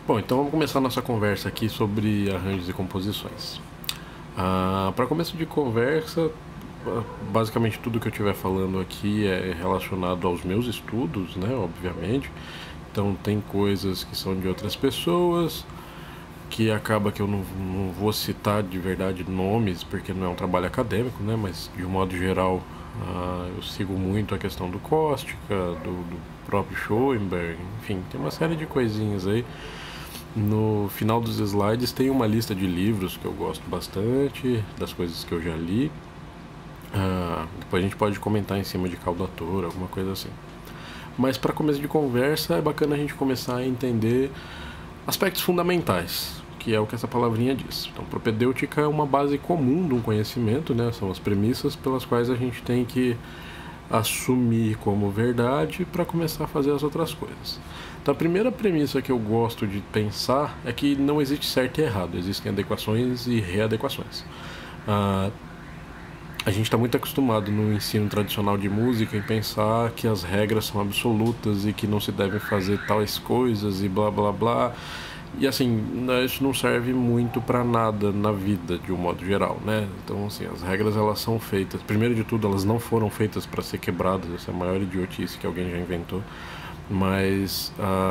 Bom, então vamos começar a nossa conversa aqui sobre arranjos e composições. Para começo de conversa, basicamente tudo que eu estiver falando aqui é relacionado aos meus estudos, né? Obviamente. Então tem coisas que são de outras pessoas, que acaba que eu não vou citar de verdade nomes, porque não é um trabalho acadêmico, né? Mas de um modo geral, eu sigo muito a questão do Cóstica, do próprio Schoenberg, enfim, tem uma série de coisinhas aí. No final dos slides tem uma lista de livros que eu gosto bastante, das coisas que eu já li. Depois a gente pode comentar em cima de cada autor, alguma coisa assim. Mas para começo de conversa é bacana a gente começar a entender aspectos fundamentais, que é o que essa palavrinha diz. Então, propedêutica é uma base comum de um conhecimento, né? São as premissas pelas quais a gente tem que assumir como verdade para começar a fazer as outras coisas. Então, a primeira premissa que eu gosto de pensar é que não existe certo e errado, existem adequações e readequações. A gente está muito acostumado no ensino tradicional de música em pensar que as regras são absolutas e que não se devem fazer tais coisas e blá blá blá. E assim, isso não serve muito para nada na vida, de um modo geral, né? Então, assim, as regras elas são feitas, primeiro de tudo, elas não foram feitas para ser quebradas, essa é a maior idiotice que alguém já inventou. Mas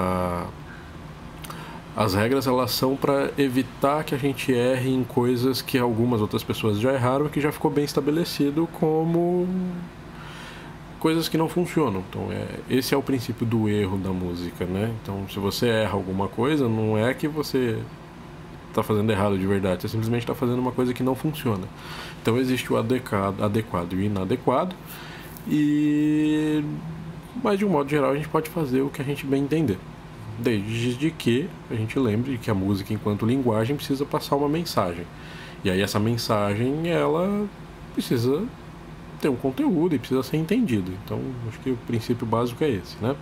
as regras elas são para evitar que a gente erre em coisas que algumas outras pessoas já erraram e que já ficou bem estabelecido como coisas que não funcionam. Então esse é o princípio do erro da música, né? Então se você erra alguma coisa, não é que você está fazendo errado de verdade, você simplesmente está fazendo uma coisa que não funciona. Então existe o adequado e o inadequado, mas de um modo geral a gente pode fazer o que a gente bem entender, desde que a gente lembre que a música enquanto linguagem precisa passar uma mensagem, e aí essa mensagem ela precisa ter um conteúdo e precisa ser entendido. Então acho que o princípio básico é esse, né?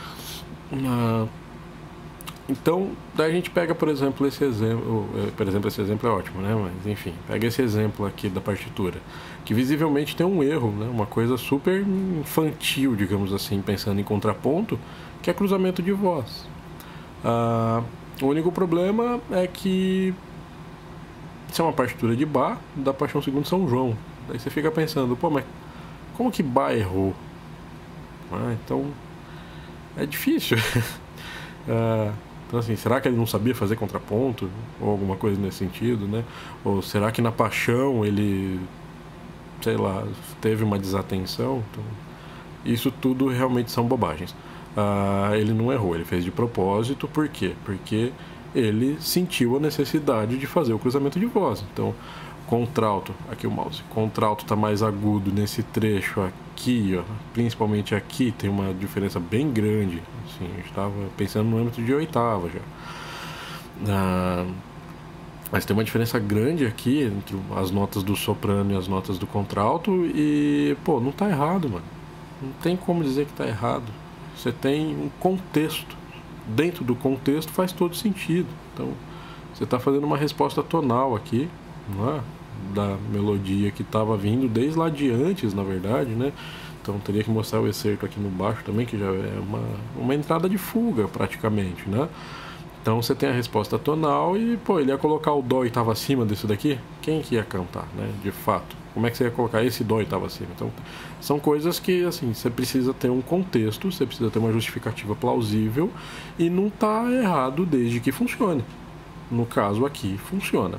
Então daí a gente pega, por exemplo, esse exemplo é ótimo, né? Mas enfim, pega esse exemplo aqui da partitura, que visivelmente tem um erro, né? Uma coisa super infantil, digamos assim, pensando em contraponto, que é cruzamento de voz. O único problema é que isso é uma partitura de Bach da Paixão segundo São João. Daí você fica pensando, pô, mas como que Bach errou? Então é difícil. Então assim, será que ele não sabia fazer contraponto? Ou alguma coisa nesse sentido, né? Ou será que na Paixão ele, sei lá, teve uma desatenção? Então, isso tudo realmente são bobagens. Ele não errou, ele fez de propósito. Por quê? Porque ele sentiu a necessidade de fazer o cruzamento de voz. Então, contralto, aqui o mouse, contralto está mais agudo nesse trecho aqui, ó, principalmente aqui tem uma diferença bem grande. Assim, a gente estava pensando no âmbito de oitava já. Mas tem uma diferença grande aqui entre as notas do soprano e as notas do contralto e, pô, não tá errado, mano. Não tem como dizer que tá errado. Você tem um contexto. Dentro do contexto faz todo sentido. Então, você está fazendo uma resposta tonal aqui, não é? Da melodia que estava vindo desde lá de antes, na verdade, né? Então teria que mostrar o excerto aqui no baixo também, que já é uma entrada de fuga praticamente, né? Então você tem a resposta tonal e, pô, ele ia colocar o dó e estava acima disso daqui? Quem que ia cantar, né? De fato. Como é que você ia colocar esse dó e estava acima? Então, são coisas que, assim, você precisa ter um contexto, você precisa ter uma justificativa plausível e não tá errado desde que funcione. No caso aqui, funciona.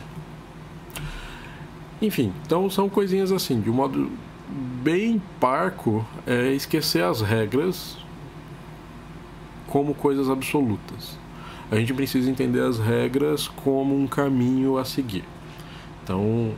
Enfim, então são coisinhas assim, de um modo bem parco, esquecer as regras como coisas absolutas. A gente precisa entender as regras como um caminho a seguir. Então,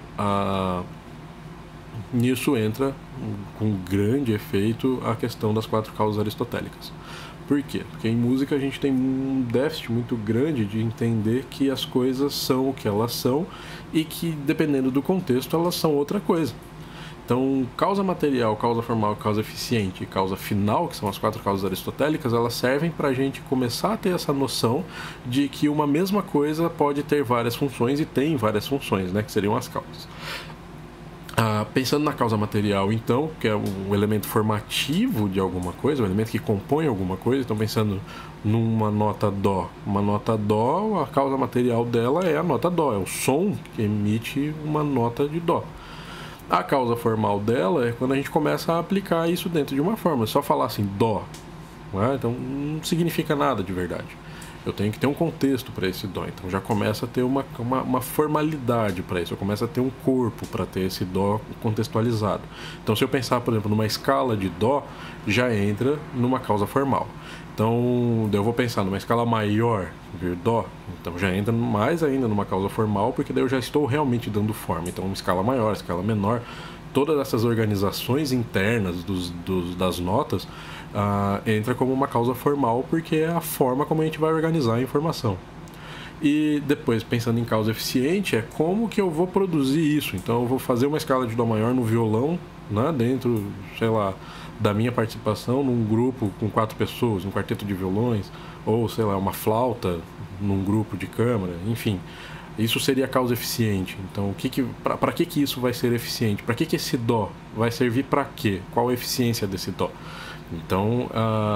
nisso entra com grande efeito a questão das 4 causas aristotélicas. Por quê? Porque em música a gente tem um déficit muito grande de entender que as coisas são o que elas são e que, dependendo do contexto, elas são outra coisa. Então, causa material, causa formal, causa eficiente e causa final, que são as 4 causas aristotélicas, elas servem para a gente começar a ter essa noção de que uma mesma coisa pode ter várias funções e tem várias funções, né, que seriam as causas. Pensando na causa material, então, que é um elemento formativo de alguma coisa, um elemento que compõe alguma coisa, então pensando numa nota Dó. Uma nota Dó, a causa material dela é a nota Dó, é o som que emite uma nota de Dó. A causa formal dela é quando a gente começa a aplicar isso dentro de uma forma. Só falar assim, Dó, né? Então não significa nada de verdade. Eu tenho que ter um contexto para esse Dó. Então já começa a ter uma formalidade para isso. Eu começo a ter um corpo para ter esse Dó contextualizado. Então se eu pensar, por exemplo, numa escala de Dó, já entra numa causa formal. Então eu vou pensar numa escala maior de Dó, então já entra mais ainda numa causa formal, porque daí eu já estou realmente dando forma. Então uma escala maior, escala menor, todas essas organizações internas das notas entra como uma causa formal, porque é a forma como a gente vai organizar a informação. E depois, pensando em causa eficiente, é como que eu vou produzir isso. Então eu vou fazer uma escala de Dó maior no violão, né, dentro, sei lá, da minha participação num grupo com 4 pessoas, um quarteto de violões, ou sei lá, uma flauta num grupo de câmara, enfim. Isso seria a causa eficiente. Então, para que isso vai ser eficiente? Para que esse Dó vai servir para quê? Qual a eficiência desse Dó? Então,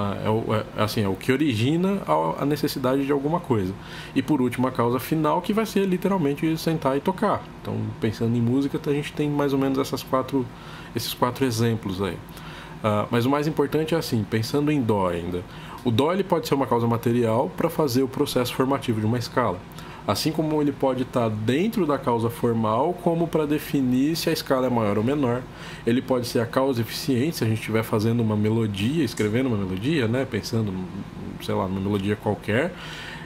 é o que origina a necessidade de alguma coisa. E por último, a causa final, que vai ser literalmente sentar e tocar. Então, pensando em música, a gente tem mais ou menos esses quatro exemplos aí. Mas o mais importante é assim, pensando em Dó ainda. O Dó ele pode ser uma causa material para fazer o processo formativo de uma escala. Assim como ele pode estar dentro da causa formal, como para definir se a escala é maior ou menor. Ele pode ser a causa eficiente, se a gente estiver fazendo uma melodia, escrevendo uma melodia, né? Pensando, sei lá, numa melodia qualquer,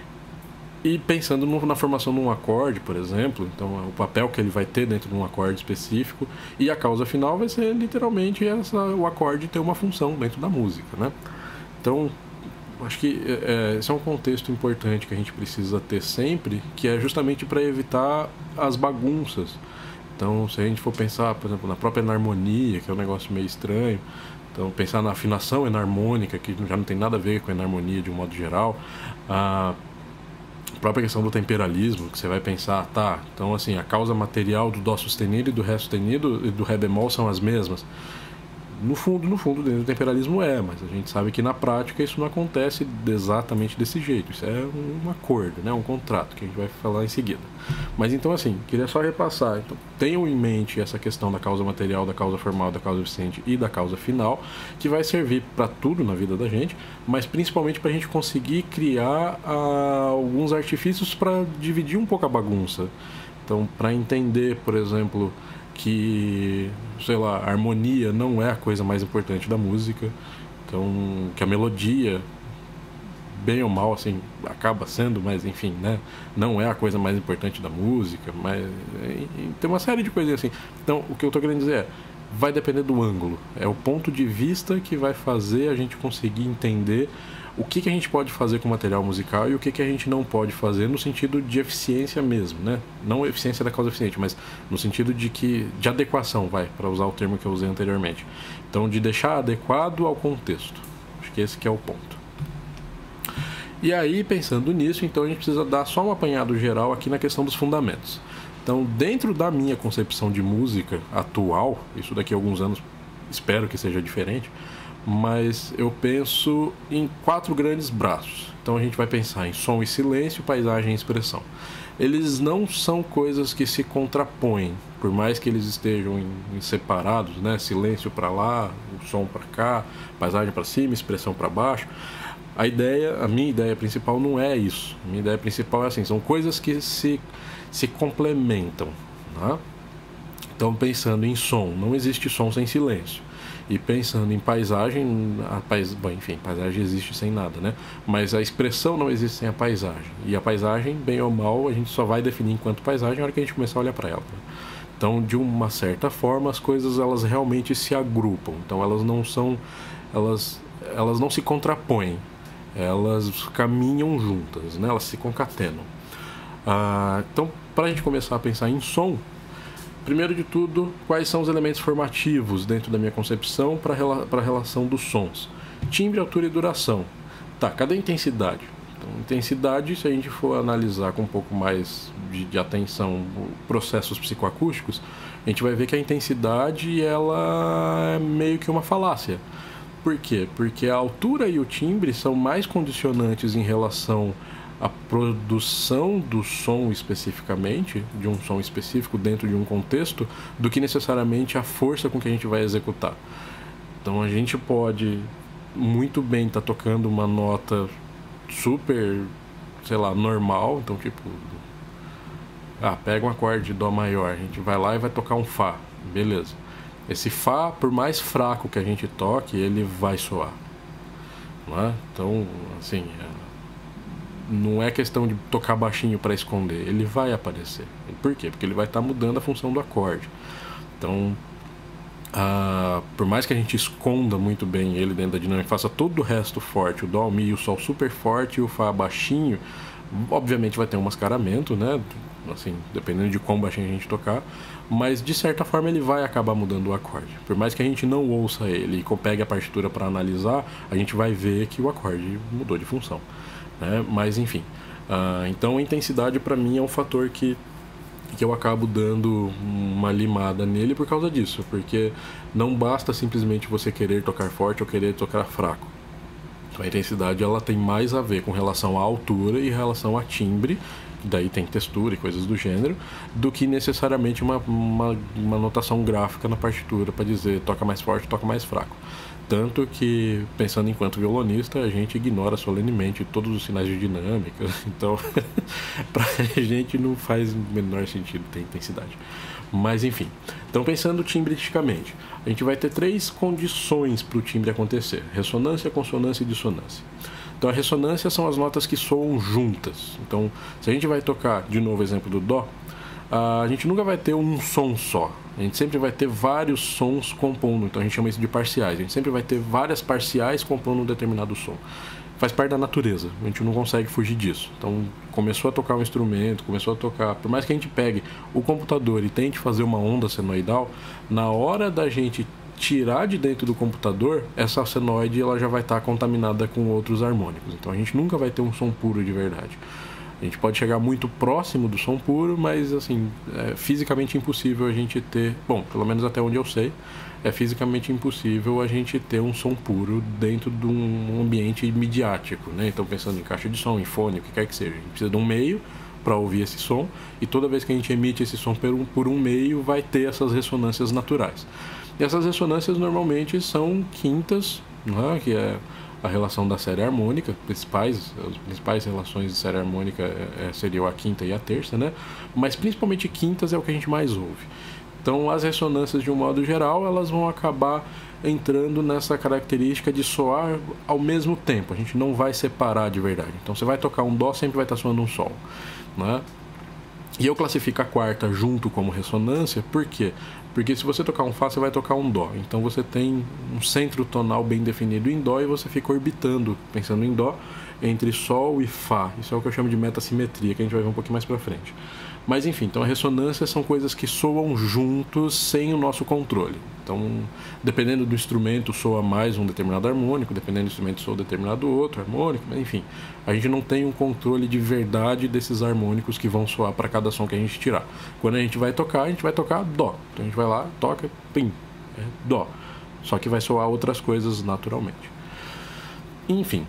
e pensando na formação de um acorde, por exemplo. Então, o papel que ele vai ter dentro de um acorde específico. E a causa final vai ser literalmente o acorde ter uma função dentro da música, né? Então, acho que esse é um contexto importante que a gente precisa ter sempre, que é justamente para evitar as bagunças. Então, se a gente for pensar, por exemplo, na própria enarmonia, que é um negócio meio estranho, então pensar na afinação enarmônica, que já não tem nada a ver com a enarmonia de um modo geral, a própria questão do temperalismo, que você vai pensar, tá, então assim, a causa material do Dó sustenido e do Ré sustenido e do Ré bemol são as mesmas. No fundo, dentro do temperalismo mas a gente sabe que na prática isso não acontece exatamente desse jeito. Isso é um acordo, né? Um contrato, que a gente vai falar em seguida. Mas então, assim, queria só repassar. Então, tenham em mente essa questão da causa material, da causa formal, da causa eficiente e da causa final, que vai servir para tudo na vida da gente, mas principalmente para a gente conseguir criar alguns artifícios para dividir um pouco a bagunça. Então, para entender, por exemplo, que, sei lá, a harmonia não é a coisa mais importante da música, então que a melodia, bem ou mal, assim, acaba sendo, mas enfim, né, não é a coisa mais importante da música, mas tem uma série de coisas assim. Então, o que eu estou querendo dizer vai depender do ângulo, é o ponto de vista que vai fazer a gente conseguir entender o que a gente pode fazer com o material musical e o que a gente não pode fazer, no sentido de eficiência mesmo, né? Não eficiência da causa eficiente, mas no sentido de adequação, para usar o termo que eu usei anteriormente. Então, de deixar adequado ao contexto. Acho que esse que é o ponto. E aí, pensando nisso, então a gente precisa dar só um apanhado geral aqui na questão dos fundamentos. Então, dentro da minha concepção de música atual, isso daqui a alguns anos espero que seja diferente, mas eu penso em 4 grandes braços. Então a gente vai pensar em som e silêncio, paisagem e expressão. Eles não são coisas que se contrapõem, por mais que eles estejam em separados, né? Silêncio para lá, o som para cá, paisagem para cima, expressão para baixo. A minha ideia principal não é isso. A minha ideia principal é assim, são coisas que se complementam, né? Então, pensando em som, não existe som sem silêncio. E pensando em paisagem, paisagem existe sem nada, né? Mas a expressão não existe sem a paisagem. E a paisagem, bem ou mal, a gente só vai definir enquanto paisagem na hora que a gente começar a olhar para ela. Então, de uma certa forma, as coisas elas realmente se agrupam. Então, elas não se contrapõem. Elas caminham juntas, né? Elas se concatenam. Então, para a gente começar a pensar em som, primeiro de tudo, quais são os elementos formativos dentro da minha concepção para a relação dos sons? Timbre, altura e duração. Tá, cadê a intensidade? Então, intensidade, se a gente for analisar com um pouco mais de atenção processos psicoacústicos, a gente vai ver que a intensidade ela é meio que uma falácia. Por quê? Porque a altura e o timbre são mais condicionantes em relação à produção do som especificamente, de um som específico dentro de um contexto, do que necessariamente a força com que a gente vai executar. Então a gente pode muito bem estar tocando uma nota super, sei lá, normal, então tipo, pega um acorde de Dó maior, a gente vai lá e vai tocar um Fá, beleza. Esse Fá, por mais fraco que a gente toque, ele vai soar, não é? Então, assim, não é questão de tocar baixinho para esconder, ele vai aparecer. Por quê? Porque ele vai estar mudando a função do acorde. Então, por mais que a gente esconda muito bem ele dentro da dinâmica, faça todo o resto forte, o Dó, o Mi e o Sol super forte e o Fá baixinho, obviamente vai ter um mascaramento, né? Assim, dependendo de quão baixinho a gente tocar, mas de certa forma ele vai acabar mudando o acorde. Por mais que a gente não ouça ele e pegue a partitura para analisar, a gente vai ver que o acorde mudou de função, né? Mas enfim, então a intensidade para mim é um fator que eu acabo dando uma limada nele por causa disso, porque não basta simplesmente você querer tocar forte ou querer tocar fraco. Então a intensidade ela tem mais a ver com relação à altura e relação a timbre, que daí tem textura e coisas do gênero, do que necessariamente uma notação gráfica na partitura para dizer toca mais forte, toca mais fraco. Tanto que, pensando enquanto violonista, a gente ignora solenemente todos os sinais de dinâmica. Então, pra gente não faz o menor sentido ter intensidade. Mas, enfim. Então, pensando timbristicamente, a gente vai ter 3 condições para o timbre acontecer: ressonância, consonância e dissonância. Então, a ressonância são as notas que soam juntas. Então, se a gente vai tocar, de novo, o exemplo do Dó, a gente nunca vai ter um som só. A gente sempre vai ter vários sons compondo. Então a gente chama isso de parciais. A gente sempre vai ter várias parciais compondo um determinado som. Faz parte da natureza. A gente não consegue fugir disso. Então começou a tocar um instrumento, começou a tocar... Por mais que a gente pegue o computador e tente fazer uma onda senoidal, na hora da gente tirar de dentro do computador, essa senoide ela já vai estar contaminada com outros harmônicos. Então a gente nunca vai ter um som puro de verdade. A gente pode chegar muito próximo do som puro, mas assim, é fisicamente impossível a gente ter... Bom, pelo menos até onde eu sei, é fisicamente impossível a gente ter um som puro dentro de um ambiente midiático, né? Então, pensando em caixa de som, em fone, o que quer que seja. A gente precisa de um meio para ouvir esse som, e toda vez que a gente emite esse som por um meio, vai ter essas ressonâncias naturais. E essas ressonâncias normalmente são quintas, né? Que é a relação da série harmônica, as principais relações de série harmônica seriam a quinta e a terça, né? Mas principalmente quintas é o que a gente mais ouve. Então as ressonâncias, de um modo geral, elas vão acabar entrando nessa característica de soar ao mesmo tempo. A gente não vai separar de verdade. Então você vai tocar um Dó, sempre vai estar soando um Sol, né? E eu classifico a quarta junto como ressonância, por quê? Porque se você tocar um Fá, você vai tocar um Dó. Então você tem um centro tonal bem definido em Dó e você fica orbitando, pensando em Dó, entre Sol e Fá. Isso é o que eu chamo de metassimetria, que a gente vai ver um pouquinho mais pra frente. Mas enfim, então a ressonância são coisas que soam juntos sem o nosso controle. Então, dependendo do instrumento, soa mais um determinado harmônico, dependendo do instrumento, soa determinado outro harmônico, mas enfim, a gente não tem um controle de verdade desses harmônicos que vão soar para cada som que a gente tirar. Quando a gente vai tocar Dó. Então a gente vai lá, toca, pim, Dó. Só que vai soar outras coisas naturalmente. Enfim.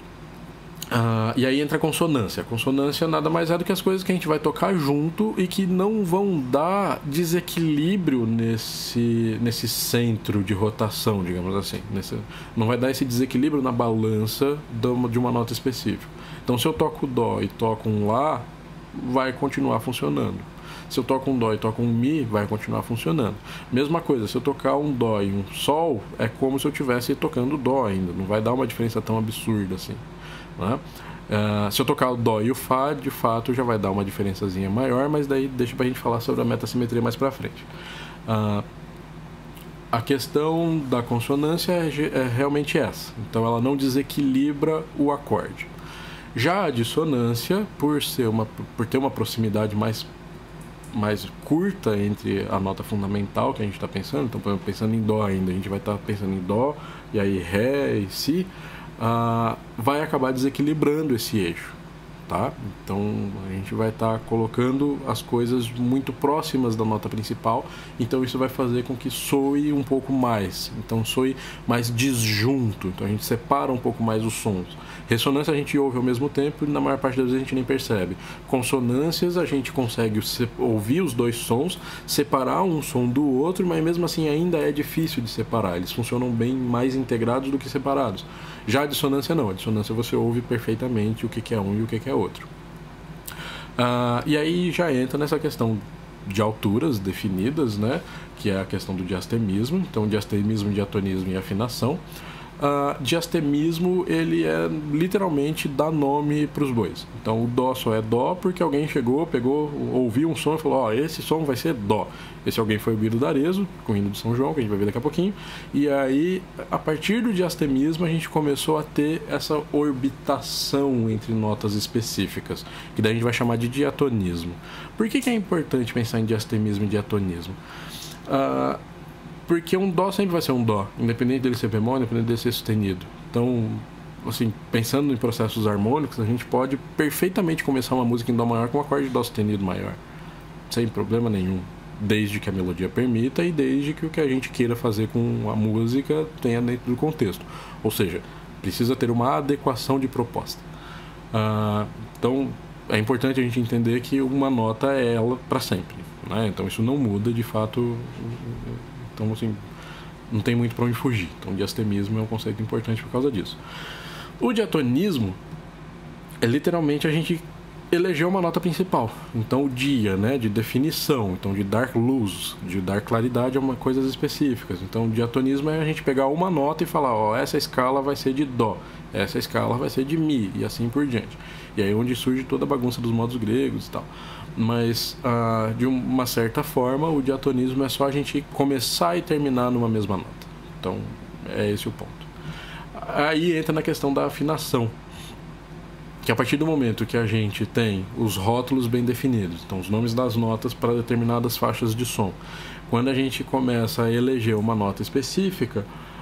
E aí entra a consonância. A consonância nada mais é do que as coisas que a gente vai tocar junto e que não vão dar desequilíbrio nesse centro de rotação, digamos assim. Não vai dar esse desequilíbrio na balança de uma nota específica. Então, se eu toco Dó e toco um Lá, vai continuar funcionando. Se eu toco um Dó e toco um Mi, vai continuar funcionando. Mesma coisa, se eu tocar um Dó e um Sol, é como se eu estivesse tocando Dó ainda. Não vai dar uma diferença tão absurda assim, né? Se eu tocar o Dó e o Fá, de fato já vai dar uma diferençazinha maior, mas daí deixa pra gente falar sobre a metassimetria mais pra frente. A questão da consonância é realmente essa. Então ela não desequilibra o acorde. Já a dissonância, por ter uma proximidade mais curta entre a nota fundamental que a gente está pensando, então por exemplo, pensando em Dó ainda, a gente vai estar pensando em Dó, e aí Ré e Si, vai acabar desequilibrando esse eixo. tá? Então a gente vai estar colocando as coisas muito próximas da nota principal, então isso vai fazer com que soe um pouco mais, então soe mais disjunto, então a gente separa um pouco mais os sons. Ressonância a gente ouve ao mesmo tempo e na maior parte das vezes a gente nem percebe. Consonâncias a gente consegue ouvir os dois sons, separar um som do outro, mas mesmo assim ainda é difícil de separar, eles funcionam bem mais integrados do que separados. Já a dissonância não, a dissonância você ouve perfeitamente o que é um e o que é outro. E aí já entra nessa questão de alturas definidas, né? Que é a questão do diastemismo, então diastemismo, diatonismo e afinação. Diastemismo, ele é literalmente dar nome para os bois. Então o dó só é dó porque alguém chegou, pegou, ouviu um som e falou: esse som vai ser dó. Esse alguém foi o Biro D'Arezzo, com o hino de São João, que a gente vai ver daqui a pouquinho. E aí, a partir do diastemismo, a gente começou a ter essa orbitação entre notas específicas, que daí a gente vai chamar de diatonismo. Por que é importante pensar em diastemismo e diatonismo? Porque um dó sempre vai ser um dó, independente dele ser bemol, independente dele ser sustenido. Então, assim, pensando em processos harmônicos, a gente pode perfeitamente começar uma música em dó maior com um acorde de dó sustenido maior, sem problema nenhum, desde que a melodia permita e desde que o que a gente queira fazer com a música tenha dentro do contexto. Ou seja, precisa ter uma adequação de proposta. Então, é importante a gente entender que uma nota é ela para sempre, né? Então, isso não muda, de fato. Então, assim, não tem muito para onde fugir. Então, o diastemismo é um conceito importante por causa disso. O diatonismo é literalmente a gente eleger uma nota principal. Então, o dia, né, de definição, então de dar luz, de dar claridade a coisas específicas. Então, o diatonismo é a gente pegar uma nota e falar: essa escala vai ser de dó, essa escala vai ser de mi, e assim por diante. E aí é onde surge toda a bagunça dos modos gregos e tal. Mas, de uma certa forma, o diatonismo é só a gente começar e terminar numa mesma nota. Então, é esse o ponto. Aí entra na questão da afinação, que a partir do momento que a gente tem os rótulos bem definidos, então os nomes das notas para determinadas faixas de som, quando a gente começa a eleger uma nota específica,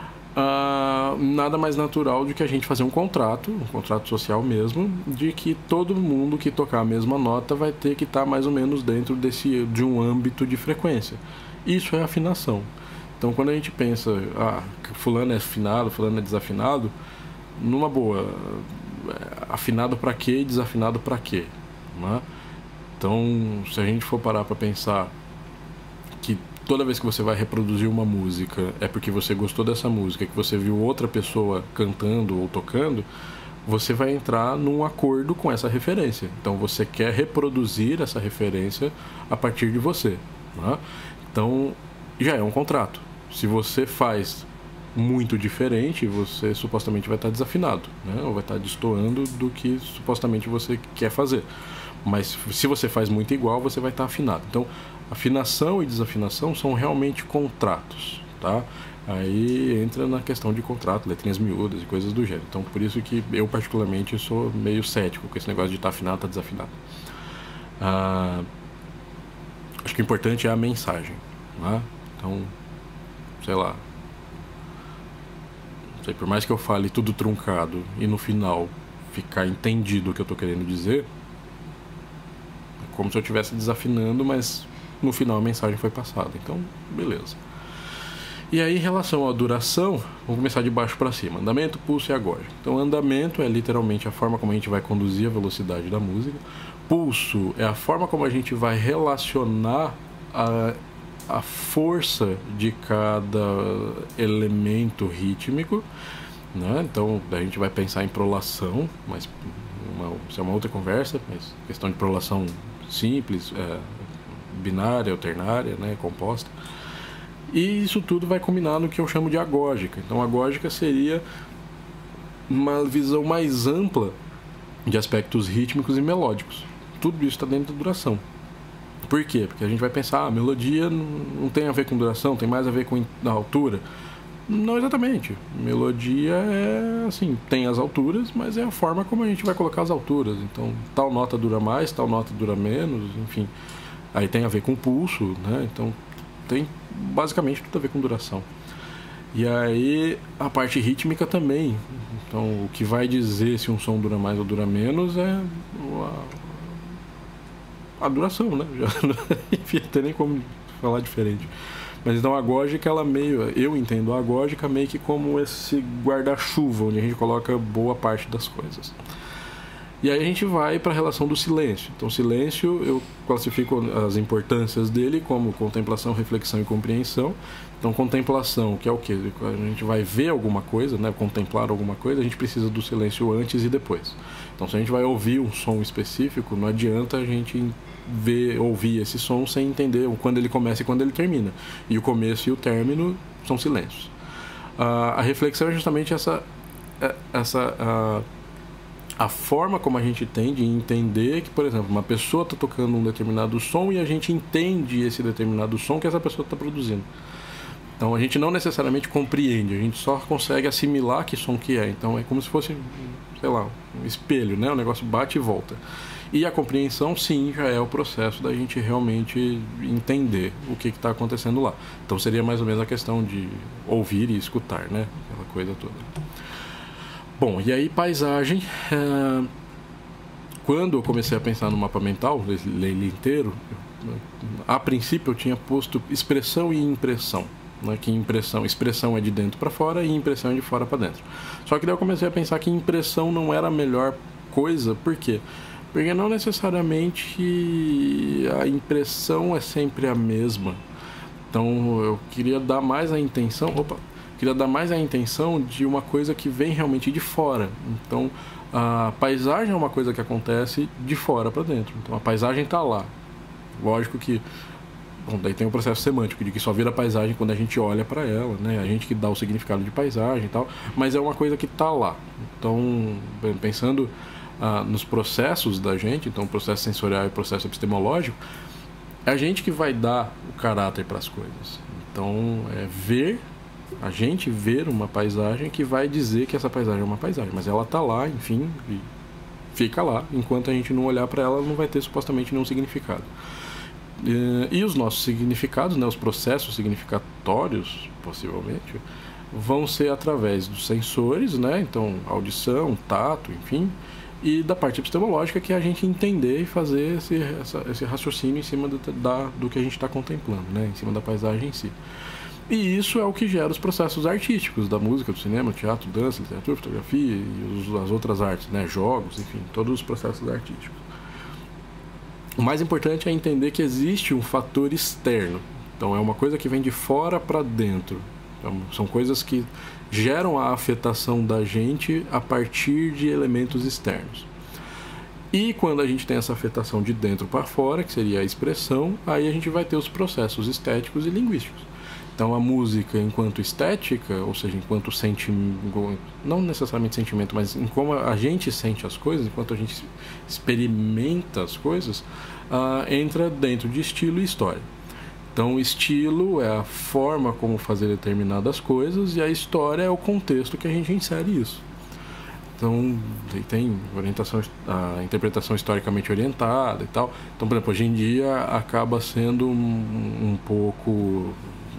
nada mais natural do que a gente fazer um contrato social mesmo, de que todo mundo que tocar a mesma nota vai ter que estar mais ou menos dentro de um âmbito de frequência. Isso é afinação. Então, quando a gente pensa, fulano é afinado, fulano é desafinado, numa boa, afinado para quê e desafinado para quê, né? Então, se a gente for parar para pensar que toda vez que você vai reproduzir uma música é porque você gostou dessa música, que você viu outra pessoa cantando ou tocando, você vai entrar num acordo com essa referência. Então você quer reproduzir essa referência a partir de você, né? Então já é um contrato. Se você faz muito diferente, você supostamente vai estar desafinado, né? Ou vai estar destoando do que supostamente você quer fazer. Mas se você faz muito igual, você vai estar afinado. Então, afinação e desafinação são realmente contratos, tá? Aí entra na questão de contrato, letrinhas miúdas e coisas do gênero. Então, por isso que eu, particularmente, sou meio cético com esse negócio de estar afinado, estar desafinado. Acho que o importante é a mensagem, né? Então, sei lá. Não sei, por mais que eu fale tudo truncado e no final ficar entendido o que eu estou querendo dizer, é como se eu estivesse desafinando, mas no final a mensagem foi passada. Então, beleza. E aí, em relação à duração, vamos começar de baixo para cima. Andamento, pulso e agógica. Então, andamento é literalmente a forma como a gente vai conduzir a velocidade da música. Pulso é a forma como a gente vai relacionar a força de cada elemento rítmico, né? Então, a gente vai pensar em prolação, mas isso é uma outra conversa, mas questão de prolação simples, binária, alternária, né, composta. E isso tudo vai combinar no que eu chamo de agógica. Então, a agógica seria uma visão mais ampla de aspectos rítmicos e melódicos. Tudo isso está dentro da duração. Por quê? Porque a gente vai pensar, a melodia não tem a ver com duração, tem mais a ver com a altura. Não exatamente. Melodia é assim, tem as alturas, mas é a forma como a gente vai colocar as alturas. Então, tal nota dura mais, tal nota dura menos, enfim. Aí tem a ver com pulso, né? Então, tem basicamente tudo a ver com duração. E aí a parte rítmica também. Então, o que vai dizer se um som dura mais ou dura menos é a duração, né? Já não tem nem como falar diferente. Mas então a gógica, ela meio... Eu entendo a gógica meio que como esse guarda-chuva, onde a gente coloca boa parte das coisas. E aí a gente vai para a relação do silêncio. Então, silêncio, eu classifico as importâncias dele como contemplação, reflexão e compreensão. Então, contemplação, que é o quê? A gente vai ver alguma coisa, né? Contemplar alguma coisa, a gente precisa do silêncio antes e depois. Então, se a gente vai ouvir um som específico, não adianta a gente ouvir esse som sem entender quando ele começa e quando ele termina. E o começo e o término são silêncios. A reflexão é justamente a forma como a gente tem de entender que, por exemplo, uma pessoa está tocando um determinado som e a gente entende esse determinado som que essa pessoa está produzindo. Então a gente não necessariamente compreende, a gente só consegue assimilar que som que é. Então é como se fosse, sei lá, um espelho, né? O negócio bate e volta. E a compreensão, sim, já é o processo da gente realmente entender o que está acontecendo lá. Então seria mais ou menos a questão de ouvir e escutar, né? Aquela coisa toda. Bom, e aí paisagem, quando eu comecei a pensar no mapa mental, ele inteiro, a princípio eu tinha posto expressão e impressão, né? Que expressão é de dentro para fora e impressão é de fora para dentro. Só que daí eu comecei a pensar que impressão não era a melhor coisa, por quê? Porque não necessariamente a impressão é sempre a mesma. Então eu queria dar mais a intenção... Queria dar mais a intenção de uma coisa que vem realmente de fora. Então, a paisagem é uma coisa que acontece de fora para dentro. Então, a paisagem está lá. Lógico que... Bom, daí tem o processo semântico, de que só vira paisagem quando a gente olha para ela, né? A gente que dá o significado de paisagem e tal. Mas é uma coisa que está lá. Então, pensando nos processos da gente, então, processo sensorial e processo epistemológico, é a gente que vai dar o caráter para as coisas. Então, a gente ver uma paisagem que vai dizer que essa paisagem é uma paisagem, mas ela está lá, enfim, e fica lá. Enquanto a gente não olhar para ela, não vai ter supostamente nenhum significado. E os nossos significados, né, os processos significatórios, possivelmente, vão ser através dos sensores, né, então audição, tato, enfim, e da parte epistemológica, que é a gente entender e fazer esse raciocínio em cima do que a gente está contemplando, né, em cima da paisagem em si. E isso é o que gera os processos artísticos da música, do cinema, teatro, dança, literatura, fotografia e as outras artes, né? Jogos, enfim, todos os processos artísticos. O mais importante é entender que existe um fator externo. Então é uma coisa que vem de fora para dentro. Então, são coisas que geram a afetação da gente a partir de elementos externos. E quando a gente tem essa afetação de dentro para fora, que seria a expressão, aí a gente vai ter os processos estéticos e linguísticos. Então a música enquanto estética, ou seja, enquanto sentimento, não necessariamente sentimento, mas em como a gente sente as coisas, enquanto a gente experimenta as coisas, entra dentro de estilo e história. Então o estilo é a forma como fazer determinadas coisas e a história é o contexto que a gente insere isso. Então tem a interpretação historicamente orientada e tal. Então, por exemplo, hoje em dia acaba sendo um pouco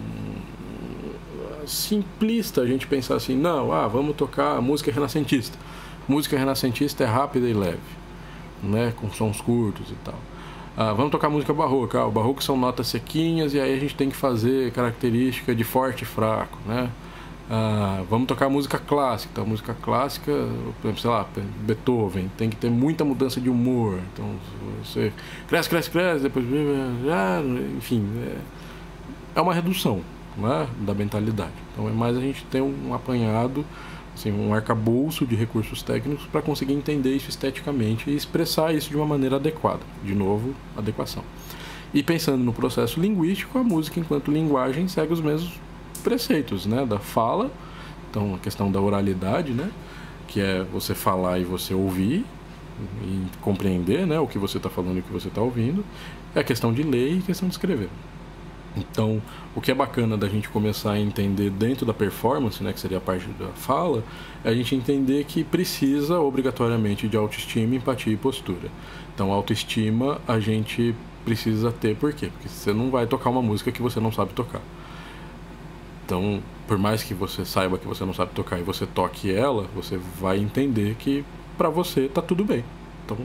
simplista a gente pensar assim, não, vamos tocar música renascentista. Música renascentista é rápida e leve, né, com sons curtos e tal. Vamos tocar música barroca. O barroco são notas sequinhas e aí a gente tem que fazer característica de forte e fraco, né? Vamos tocar música clássica. Então, música clássica, por exemplo, sei lá, Beethoven, tem que ter muita mudança de humor. Então, você cresce, depois... enfim, é uma redução, né, da mentalidade. Então é mais a gente ter um apanhado, assim, um arcabouço de recursos técnicos para conseguir entender isso esteticamente e expressar isso de uma maneira adequada. De novo, adequação. E pensando no processo linguístico, a música enquanto linguagem segue os mesmos preceitos, né, da fala. Então a questão da oralidade, né, que é você falar e você ouvir e compreender, né, o que você está falando e o que você está ouvindo. É a questão de ler e a questão de escrever. Então, o que é bacana da gente começar a entender dentro da performance, né, que seria a parte da fala, é a gente entender que precisa obrigatoriamente de autoestima, empatia e postura. Então, autoestima a gente precisa ter, por quê? Porque você não vai tocar uma música que você não sabe tocar. Então, por mais que você saiba que você não sabe tocar e você toque ela, você vai entender que pra você tá tudo bem. Então,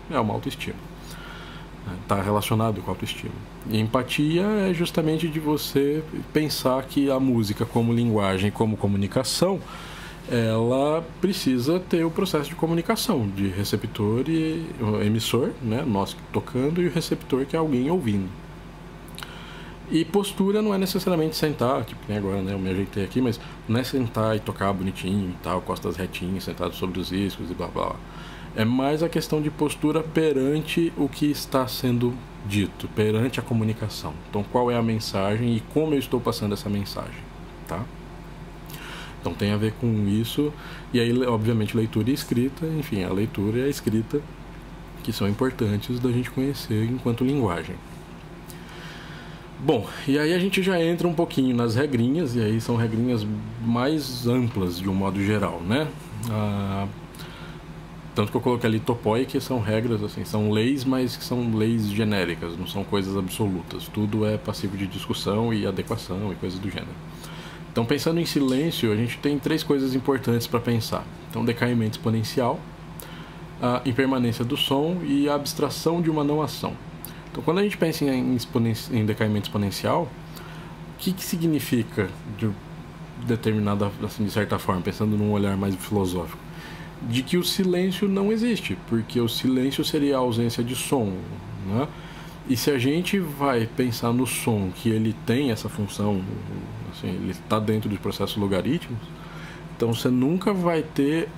é uma autoestima. Está relacionado com a autoestima. E empatia é justamente de você pensar que a música como linguagem, como comunicação, ela precisa ter o processo de comunicação, de receptor e emissor, né, nós tocando, e o receptor, que é alguém ouvindo. E postura não é necessariamente sentar, tipo, nem agora, né, eu me ajeitei aqui, mas não é sentar e tocar bonitinho e tal, costas retinhas, sentado sobre os discos e blá blá blá. É mais a questão de postura perante o que está sendo dito, perante a comunicação. Então, qual é a mensagem e como eu estou passando essa mensagem, tá? Então, tem a ver com isso. E aí, obviamente, leitura e escrita, enfim, a leitura e a escrita, que são importantes da gente conhecer enquanto linguagem. Bom, e aí a gente já entra um pouquinho nas regrinhas, e aí são regrinhas mais amplas de um modo geral, né? Tanto que eu coloquei ali topoi, que são regras, assim, são leis, mas que são leis genéricas, não são coisas absolutas. Tudo é passivo de discussão e adequação e coisas do gênero. Então, pensando em silêncio, a gente tem 3 coisas importantes para pensar. Então, decaimento exponencial, a impermanência do som e a abstração de uma não ação. Então, quando a gente pensa em decaimento exponencial, o que significa de determinada, assim, de certa forma, pensando num olhar mais filosófico? De que o silêncio não existe, porque o silêncio seria a ausência de som, né? E se a gente vai pensar no som, que ele tem essa função, assim, ele está dentro dos processos logarítmicos, então você nunca vai ter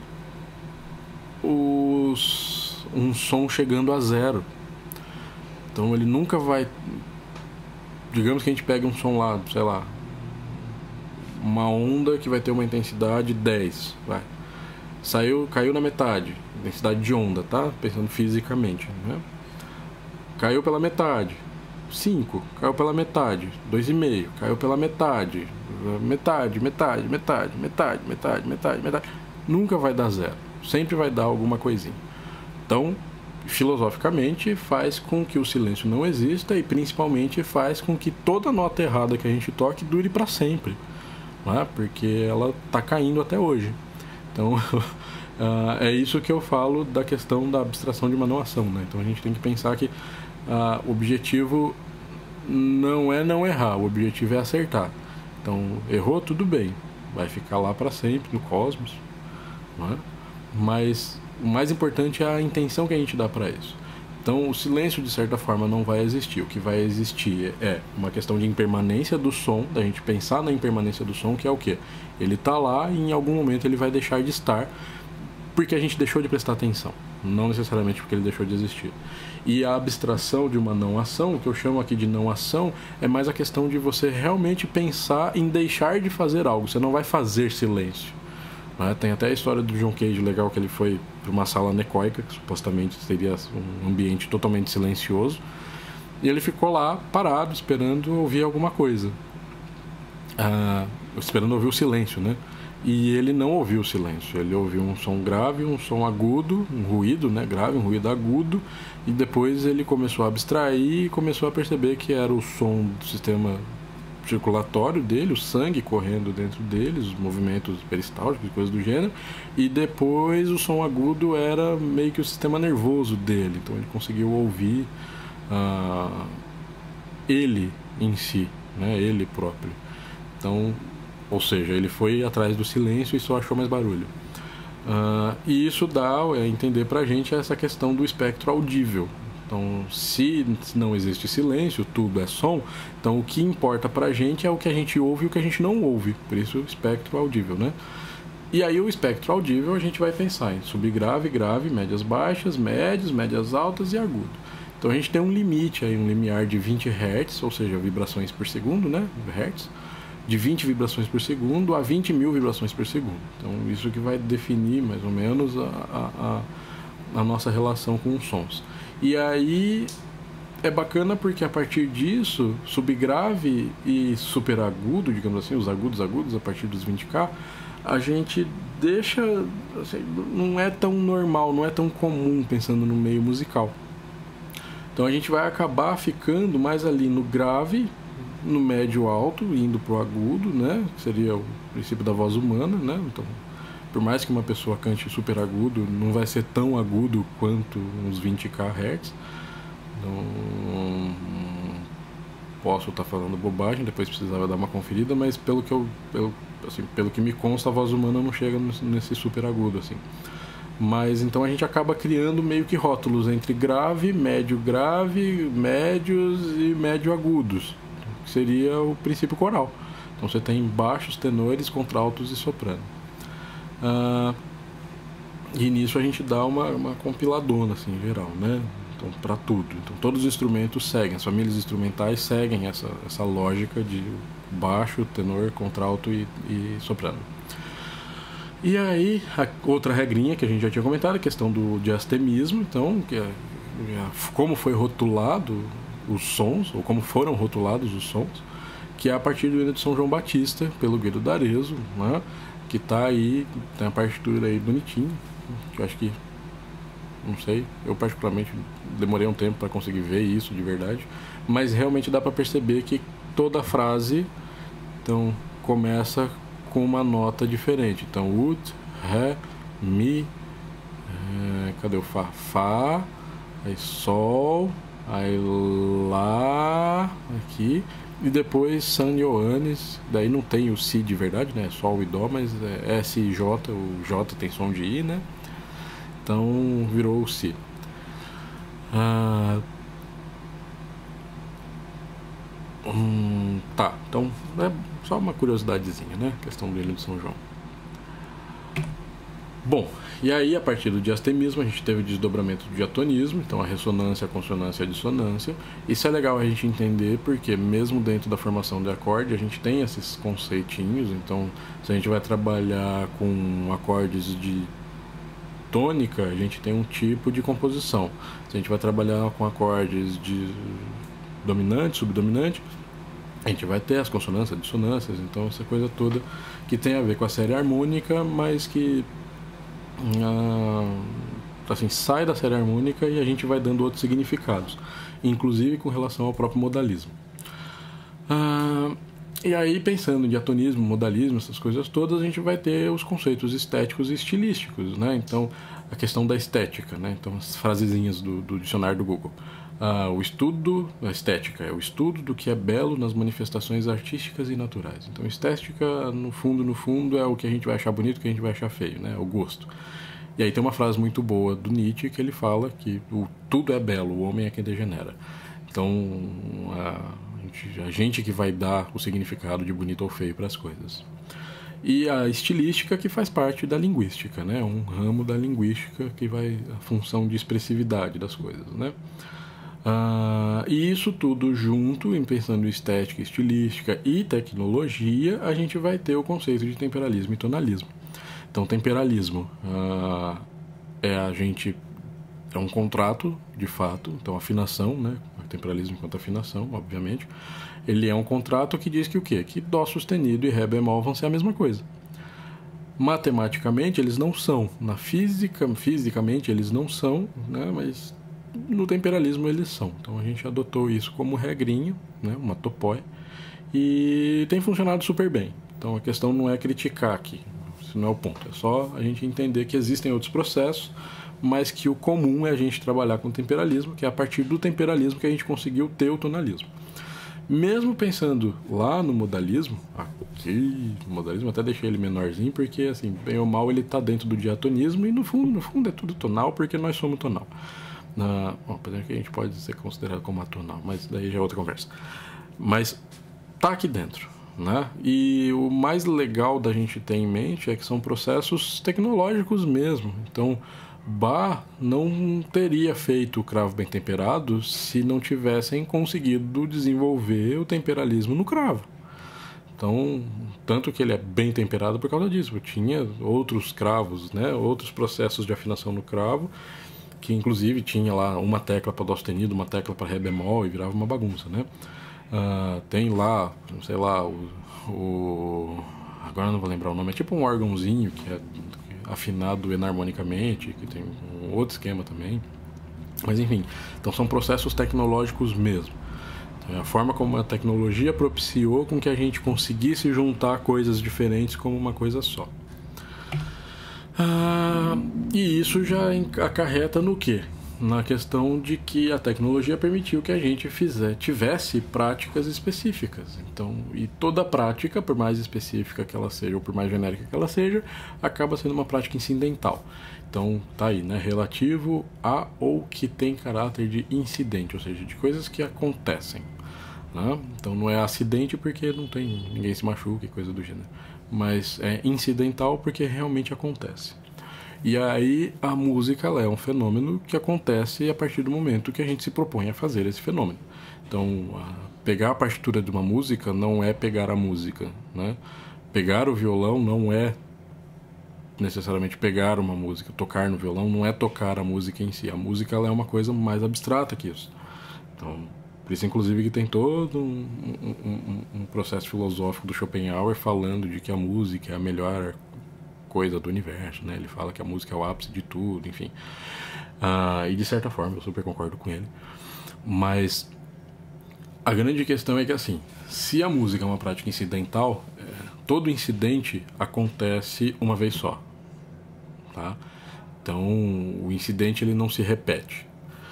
um som chegando a zero. Então ele nunca vai... Digamos que a gente pega um som lá, sei lá, uma onda que vai ter uma intensidade 10, vai. Caiu na metade, densidade de onda, tá? Pensando fisicamente, né? Caiu pela metade, 5, caiu pela metade, 2,5, caiu pela metade, metade, nunca vai dar zero, sempre vai dar alguma coisinha. Então, filosoficamente, faz com que o silêncio não exista e principalmente faz com que toda nota errada que a gente toque dure para sempre, né? Porque ela tá caindo até hoje. Então, é isso que eu falo da questão da abstração de uma não ação, né? Então a gente tem que pensar que o objetivo não é não errar, o objetivo é acertar. Então, errou, tudo bem, vai ficar lá para sempre no cosmos, né? Mas o mais importante é a intenção que a gente dá para isso. Então, o silêncio, de certa forma, não vai existir. O que vai existir é uma questão de impermanência do som, da gente pensar na impermanência do som, que é o quê? Ele está lá e em algum momento ele vai deixar de estar porque a gente deixou de prestar atenção, não necessariamente porque ele deixou de existir. E a abstração de uma não ação, o que eu chamo aqui de não ação, é mais a questão de você realmente pensar em deixar de fazer algo. Você não vai fazer silêncio. Tem até a história do John Cage legal, que ele foi para uma sala anecoica, que supostamente seria um ambiente totalmente silencioso, e ele ficou lá parado esperando ouvir alguma coisa, esperando ouvir o silêncio, né? E ele não ouviu o silêncio, ele ouviu um som grave, um som agudo, um ruído, né, grave, um ruído agudo, e depois ele começou a abstrair e começou a perceber que era o som do sistema circulatório dele, o sangue correndo dentro dele, os movimentos peristálticos e coisas do gênero, e depois o som agudo era meio que o sistema nervoso dele, então ele conseguiu ouvir ele em si, né, ele próprio. Então, ou seja, ele foi atrás do silêncio e só achou mais barulho. E isso dá a entender pra gente essa questão do espectro audível. Então, se não existe silêncio, tudo é som, então o que importa pra gente é o que a gente ouve e o que a gente não ouve. Por isso, o espectro audível, né? E aí, o espectro audível, a gente vai pensar em subgrave, grave, médias baixas, médias, médias altas e agudo. Então, a gente tem um limite aí, um limiar de 20 Hz, ou seja, vibrações por segundo, né? Hertz, de 20 vibrações por segundo a 20 mil vibrações por segundo. Então, isso que vai definir, mais ou menos, a nossa relação com os sons. E aí é bacana porque a partir disso, subgrave e superagudo, digamos assim, os agudos a partir dos 20K, a gente deixa, assim, não é tão normal, não é tão comum pensando no meio musical. Então a gente vai acabar ficando mais ali no grave, no médio alto, indo pro agudo, né? Que seria o princípio da voz humana, né? Então por mais que uma pessoa cante super agudo, não vai ser tão agudo quanto uns 20 kHz. Não posso estar falando bobagem, depois precisava dar uma conferida, mas pelo que me consta, a voz humana não chega nesse super agudo, assim. Mas então a gente acaba criando meio que rótulos entre grave, médios e médio agudos, que seria o princípio coral. Então você tem baixos, tenores, contraltos e soprano. E nisso a gente dá uma compiladona, assim, em geral, né? Então, para tudo. Então todos os instrumentos seguem, as famílias instrumentais seguem essa lógica de baixo, tenor, contralto e soprano. E aí, a outra regrinha que a gente já tinha comentado, a questão do diastemismo. Então, como foi rotulado os sons, ou como foram rotulados os sons, que é a partir do hino de São João Batista, pelo Guido d'Arezzo, né? Que tá aí, tem a partitura aí bonitinha, que eu acho que, não sei, eu particularmente demorei um tempo para conseguir ver isso de verdade, mas realmente dá para perceber que toda frase, então, começa com uma nota diferente. Então, ut, ré, mi, cadê o fá? Fá, aí sol, aí lá, aqui, e depois San Ioannis. Daí não tem o si de verdade, né? Sol e dó, mas é S e J, o J tem som de I, né? Então virou o si. Tá, então é só uma curiosidadezinha, né? Questão do hino de São João. Bom, e aí a partir do diastemismo a gente teve o desdobramento do diatonismo, então a ressonância, a consonância e a dissonância. Isso é legal a gente entender porque mesmo dentro da formação de acorde a gente tem esses conceitinhos. Então se a gente vai trabalhar com acordes de tônica, a gente tem um tipo de composição. Se a gente vai trabalhar com acordes de dominante, subdominante, a gente vai ter as consonâncias, dissonâncias, então essa coisa toda que tem a ver com a série harmônica, mas que assim, sai da série harmônica e a gente vai dando outros significados, inclusive com relação ao próprio modalismo. E aí, pensando em diatonismo, modalismo, essas coisas todas, a gente vai ter os conceitos estéticos e estilísticos, né? Então, a questão da estética, né? Então, as frasezinhas do dicionário do Google. O estudo, a estética, é o estudo do que é belo nas manifestações artísticas e naturais. Então, estética, no fundo, é o que a gente vai achar bonito, o que a gente vai achar feio, né? O gosto. E aí tem uma frase muito boa do Nietzsche que ele fala que tudo é belo, o homem é quem degenera. Então, a gente que vai dar o significado de bonito ou feio para as coisas. E a estilística, que faz parte da linguística, né? Um ramo da linguística que vai a função de expressividade das coisas, né? E isso tudo junto, em pensando em estética, estilística e tecnologia, a gente vai ter o conceito de temperalismo e tonalismo. Então, temperalismo é um contrato, de fato, então afinação, né? Temperalismo enquanto afinação, obviamente. Ele é um contrato que diz que o quê? Que dó sustenido e ré bemol vão ser a mesma coisa. Matematicamente, eles não são. Fisicamente, eles não são, né? Mas no temperalismo eles são. Então a gente adotou isso como regrinha, né? Uma topóia, e tem funcionado super bem. Então a questão não é criticar aqui, isso não é o ponto. É só a gente entender que existem outros processos, mas que o comum é a gente trabalhar com temperalismo, que é a partir do temperalismo que a gente conseguiu ter o tonalismo. Mesmo pensando lá no modalismo, até deixei ele menorzinho, porque assim, bem ou mal ele está dentro do diatonismo, e no fundo é tudo tonal, porque nós somos tonal. Apesar que a gente pode ser considerado como atonal, mas daí já é outra conversa. Mas tá aqui dentro, né? E o mais legal da gente ter em mente é que são processos tecnológicos mesmo. Então, Bach não teria feito o cravo bem temperado se não tivessem conseguido desenvolver o temperalismo no cravo. Então, tanto que ele é bem temperado por causa disso. Tinha outros cravos, né? Outros processos de afinação no cravo, que inclusive tinha lá uma tecla para dó sustenido, uma tecla para ré bemol, e virava uma bagunça, né? Tem lá, sei lá, agora não vou lembrar o nome, é tipo um órgãozinho que é afinado enarmonicamente, que tem um outro esquema também. Mas enfim, então são processos tecnológicos mesmo. Então, é a forma como a tecnologia propiciou com que a gente conseguisse juntar coisas diferentes como uma coisa só. Ah, e isso já acarreta no quê? Na questão de que a tecnologia permitiu que a gente tivesse práticas específicas. Então, e toda prática, por mais específica que ela seja ou por mais genérica que ela seja, acaba sendo uma prática incidental. Então, tá aí, né? Relativo a ou que tem caráter de incidente, ou seja, de coisas que acontecem. Né? Então, não é acidente porque não tem ninguém se machuca e coisa do gênero. Mas é incidental porque realmente acontece. E aí a música ela é um fenômeno que acontece a partir do momento que a gente se propõe a fazer esse fenômeno. Então, pegar a partitura de uma música não é pegar a música, né? Pegar o violão não é necessariamente pegar uma música. Tocar no violão não é tocar a música em si. A música ela é uma coisa mais abstrata que isso. Então, por isso, inclusive, que tem todo um processo filosófico do Schopenhauer falando de que a música é a melhor coisa do universo, né? Ele fala que a música é o ápice de tudo, enfim. E de certa forma eu super concordo com ele. Mas a grande questão é que, assim, se a música é uma prática incidental, todo incidente acontece uma vez só, tá? Então o incidente ele não se repete.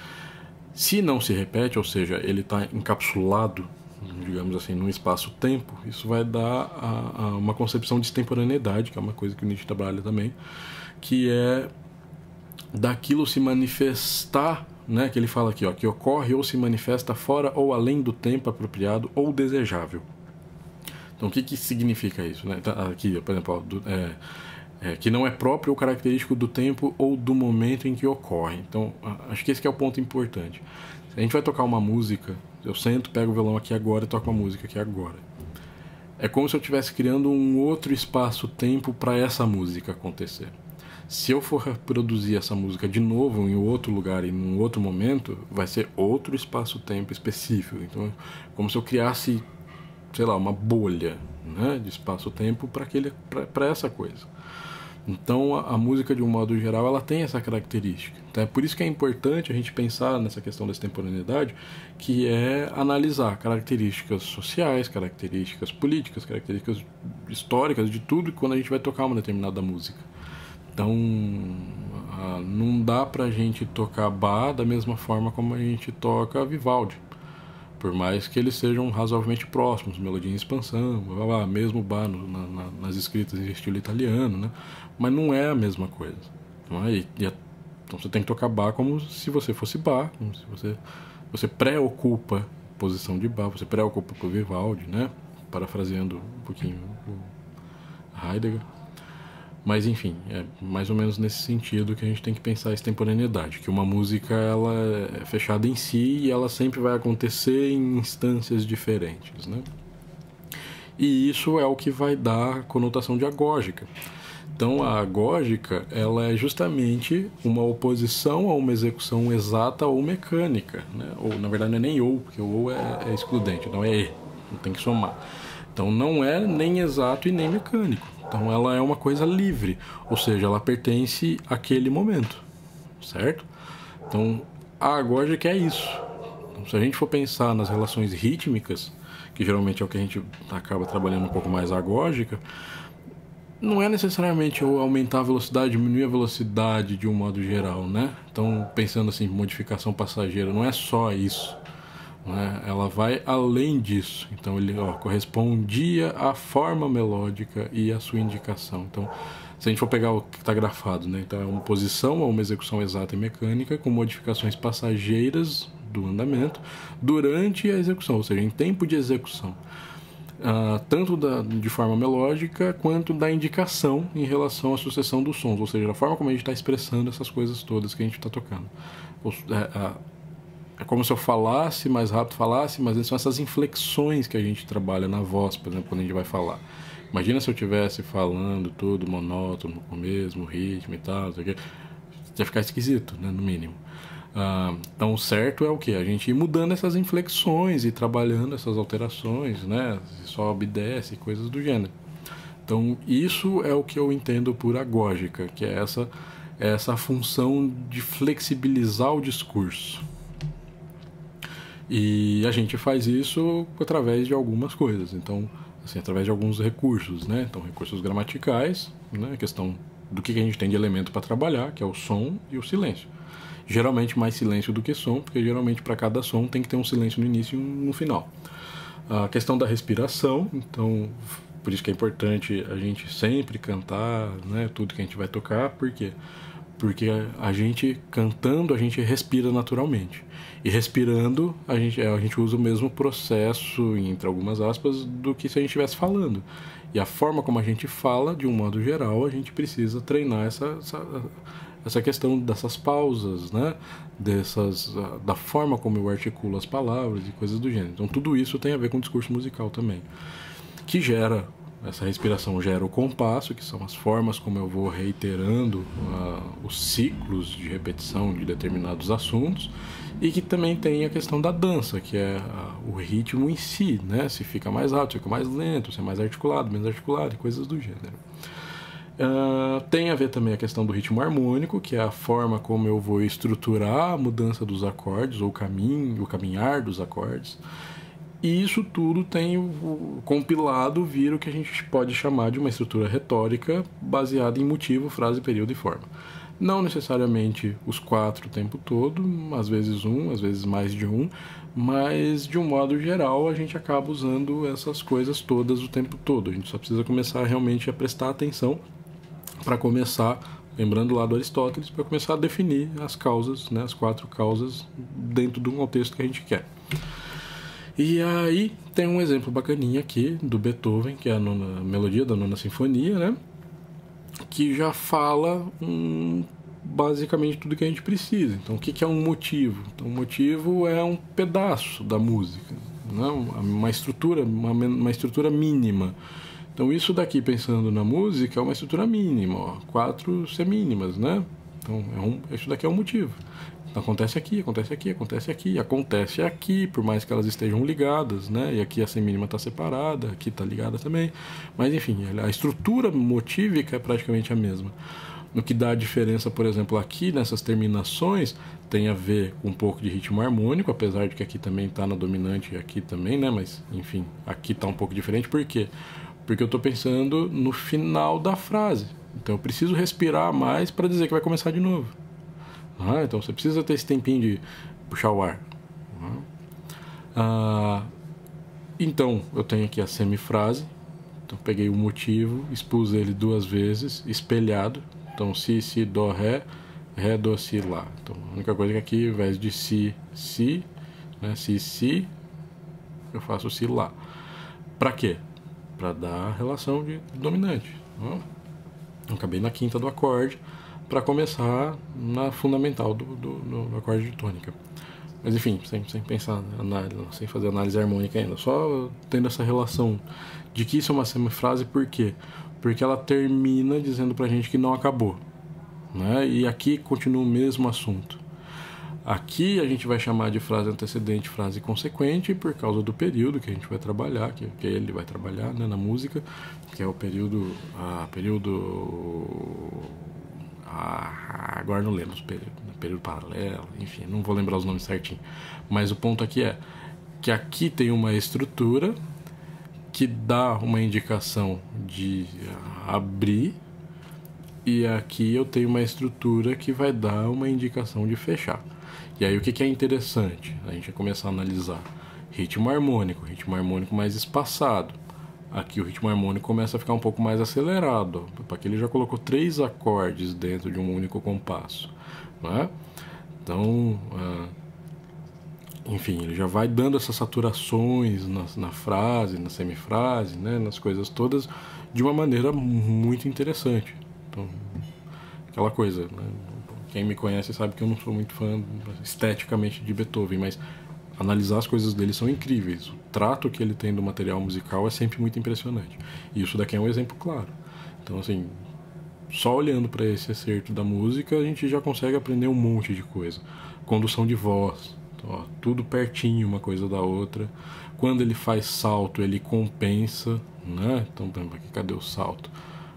Se não se repete, ou seja, ele está encapsulado, digamos assim, num espaço-tempo, isso vai dar uma concepção de extemporaneidade, que é uma coisa que o Nietzsche trabalha também, que é daquilo se manifestar, né, que ele fala aqui, ó, que ocorre ou se manifesta fora ou além do tempo apropriado ou desejável. Então, o que significa isso? Né? Aqui, por exemplo, ó, que não é próprio ou característico do tempo ou do momento em que ocorre. Então, acho que esse que é o ponto importante. Se a gente vai tocar uma música, eu sento, pego o violão aqui agora e toco uma música aqui agora. É como se eu estivesse criando um outro espaço-tempo para essa música acontecer. Se eu for reproduzir essa música de novo em outro lugar e em outro momento, vai ser outro espaço-tempo específico. Então, é como se eu criasse, sei lá, uma bolha, né, de espaço-tempo para essa coisa. Então, a música, de um modo geral, ela tem essa característica. Então, é por isso que é importante a gente pensar nessa questão da extemporaneidade, que é analisar características sociais, características políticas, características históricas, de tudo quando a gente vai tocar uma determinada música. Então, não dá pra gente tocar Bach da mesma forma como a gente toca Vivaldi. Por mais que eles sejam razoavelmente próximos, melodia em expansão, blá, blá, blá, mesmo Bach nas escritas em estilo italiano, né? Mas não é a mesma coisa. Então você tem que tocar Bach como se você fosse Bach, como se você pré-ocupa a posição de Bach, você pré-ocupa o Vivaldi, né? Parafraseando um pouquinho o Heidegger. Mas enfim, é mais ou menos nesse sentido que a gente tem que pensar a extemporaneidade, que uma música ela é fechada em si e ela sempre vai acontecer em instâncias diferentes, né? E isso é o que vai dar a conotação de agógica. Então a agógica ela é justamente uma oposição a uma execução exata ou mecânica, né? Ou na verdade não é nem ou, porque o ou é excludente, não é e, não tem que somar. Então não é nem exato e nem mecânico. Então ela é uma coisa livre, ou seja, ela pertence àquele momento, certo? Então a agógica é isso. Então, se a gente for pensar nas relações rítmicas, que geralmente é o que a gente acaba trabalhando um pouco mais a agógica, não é necessariamente aumentar a velocidade, diminuir a velocidade de um modo geral, né? Então pensando assim, modificação passageira, não é só isso. Né? Ela vai além disso. Então ele correspondia à forma melódica e à sua indicação. Então, se a gente for pegar o que está grafado, né? Então é uma posição ou uma execução exata e mecânica com modificações passageiras do andamento durante a execução, ou seja, em tempo de execução. Tanto de forma melódica quanto da indicação em relação à sucessão dos sons, ou seja, a forma como a gente está expressando essas coisas todas que a gente está tocando. É como se eu falasse, mais rápido falasse, mas são essas inflexões que a gente trabalha na voz, por exemplo, quando a gente vai falar. Imagina se eu estivesse falando tudo monótono, com o mesmo ritmo e tal, ia ficar esquisito, né, no mínimo. Então o certo é o quê? A gente ir mudando essas inflexões e trabalhando essas alterações, né? Sobe, desce, coisas do gênero. Então isso é o que eu entendo por agógica, que é essa função de flexibilizar o discurso. E a gente faz isso através de algumas coisas, então, assim, através de alguns recursos, né? Então, recursos gramaticais, né? A questão do que a gente tem de elemento para trabalhar, que é o som e o silêncio. Geralmente mais silêncio do que som, porque geralmente para cada som tem que ter um silêncio no início e um no final. A questão da respiração, então por isso que é importante a gente sempre cantar, né, tudo que a gente vai tocar, por quê? Porque a gente cantando, a gente respira naturalmente. E respirando, a gente usa o mesmo processo, entre algumas aspas, do que se a gente estivesse falando. E a forma como a gente fala, de um modo geral, a gente precisa treinar essa questão dessas pausas, né? Da forma como eu articulo as palavras e coisas do gênero. Então tudo isso tem a ver com o discurso musical também. Que essa respiração gera o compasso, que são as formas como eu vou reiterando os ciclos de repetição de determinados assuntos, e que também tem a questão da dança, que é o ritmo em si, né? Se fica mais rápido, se fica mais lento, se é mais articulado, menos articulado, e coisas do gênero. Tem a ver também a questão do ritmo harmônico, que é a forma como eu vou estruturar a mudança dos acordes, ou o caminhar dos acordes. E isso tudo tem compilado vira o que a gente pode chamar de uma estrutura retórica baseada em motivo, frase, período e forma. Não necessariamente os 4 o tempo todo, às vezes às vezes mais de um, mas de um modo geral a gente acaba usando essas coisas todas o tempo todo. A gente só precisa começar realmente a prestar atenção para começar, lembrando lá do Aristóteles, para começar a definir as causas, né, as 4 causas dentro de um contexto que a gente quer. E aí tem um exemplo bacaninha aqui do Beethoven, que é a melodia da Nona Sinfonia, né? Que já fala basicamente tudo que a gente precisa. Então, o que é um motivo? Então, o motivo é um pedaço da música, né? Uma estrutura mínima. Então, isso daqui, pensando na música, é uma estrutura mínima, 4 semínimas, né? Então, isso daqui é um motivo. Então, acontece aqui, acontece aqui, acontece aqui, acontece aqui, por mais que elas estejam ligadas, né? E aqui a semínima está separada, aqui está ligada também. Mas, enfim, a estrutura motívica é praticamente a mesma. No que dá a diferença, por exemplo, aqui nessas terminações, tem a ver com um pouco de ritmo harmônico, apesar de que aqui também está na dominante e aqui também, né? Mas, enfim, aqui está um pouco diferente. Por quê? Porque eu estou pensando no final da frase. Então, eu preciso respirar mais para dizer que vai começar de novo. Então você precisa ter esse tempinho de puxar o ar. Então eu tenho aqui a semifrase. Então peguei o motivo, expus ele 2 vezes, espelhado. Então si, dó, ré, dó, si, lá. Então a única coisa é que aqui, ao invés de si, né, si, eu faço si, lá. Para quê? Para dar a relação de dominante. Eu acabei na quinta do acorde, para começar na fundamental do acorde de tônica. Mas enfim, sem pensar sem fazer análise harmônica ainda, só tendo essa relação de que isso é uma semifrase. Por quê? Porque ela termina dizendo pra gente que não acabou, né? E aqui continua o mesmo assunto. Aqui a gente vai chamar de frase antecedente, frase consequente, por causa do período que a gente vai trabalhar, que ele vai trabalhar, né, na música, que é o período agora não lembro os período paralelo, enfim, não vou lembrar os nomes certinho. Mas o ponto aqui é que aqui tem uma estrutura que dá uma indicação de abrir, e aqui eu tenho uma estrutura que vai dar uma indicação de fechar. E aí o que é interessante? A gente vai começar a analisar ritmo harmônico mais espaçado. Aqui o ritmo harmônico começa a ficar um pouco mais acelerado, porque ele já colocou 3 acordes dentro de um único compasso, né? Então, enfim, ele já vai dando essas saturações na frase, na semifrase, né, nas coisas todas, de uma maneira muito interessante. Então, aquela coisa, né? Quem me conhece sabe que eu não sou muito fã esteticamente de Beethoven, mas analisar as coisas dele são incríveis. O trato que ele tem do material musical é sempre muito impressionante. E isso daqui é um exemplo claro. Então, assim, só olhando para esse acerto da música, a gente já consegue aprender um monte de coisa. Condução de voz, então, tudo pertinho uma coisa da outra. Quando ele faz salto, ele compensa, né? Então, aqui, cadê o salto?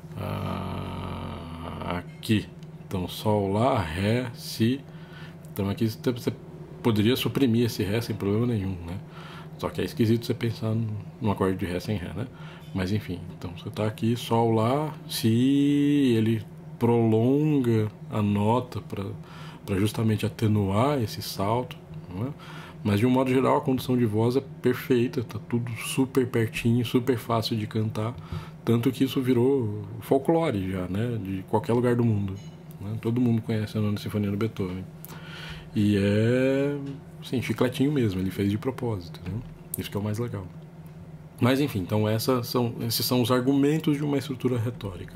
Aqui. Então, sol, lá, ré, si. Então, aqui você poderia suprimir esse ré sem problema nenhum, né? Só que é esquisito você pensar num acorde de ré sem ré, né? Mas enfim, então você tá aqui, sol, lá, si, ele prolonga a nota para justamente atenuar esse salto, não é? Mas de um modo geral a condução de voz é perfeita, tá tudo super pertinho, super fácil de cantar, tanto que isso virou folclore já, né? De qualquer lugar do mundo, né? Todo mundo conhece a Nona Sinfonia do Beethoven. E é, assim, chicletinho mesmo, ele fez de propósito, né? Isso que é o mais legal. Mas enfim, então esses são os argumentos de uma estrutura retórica.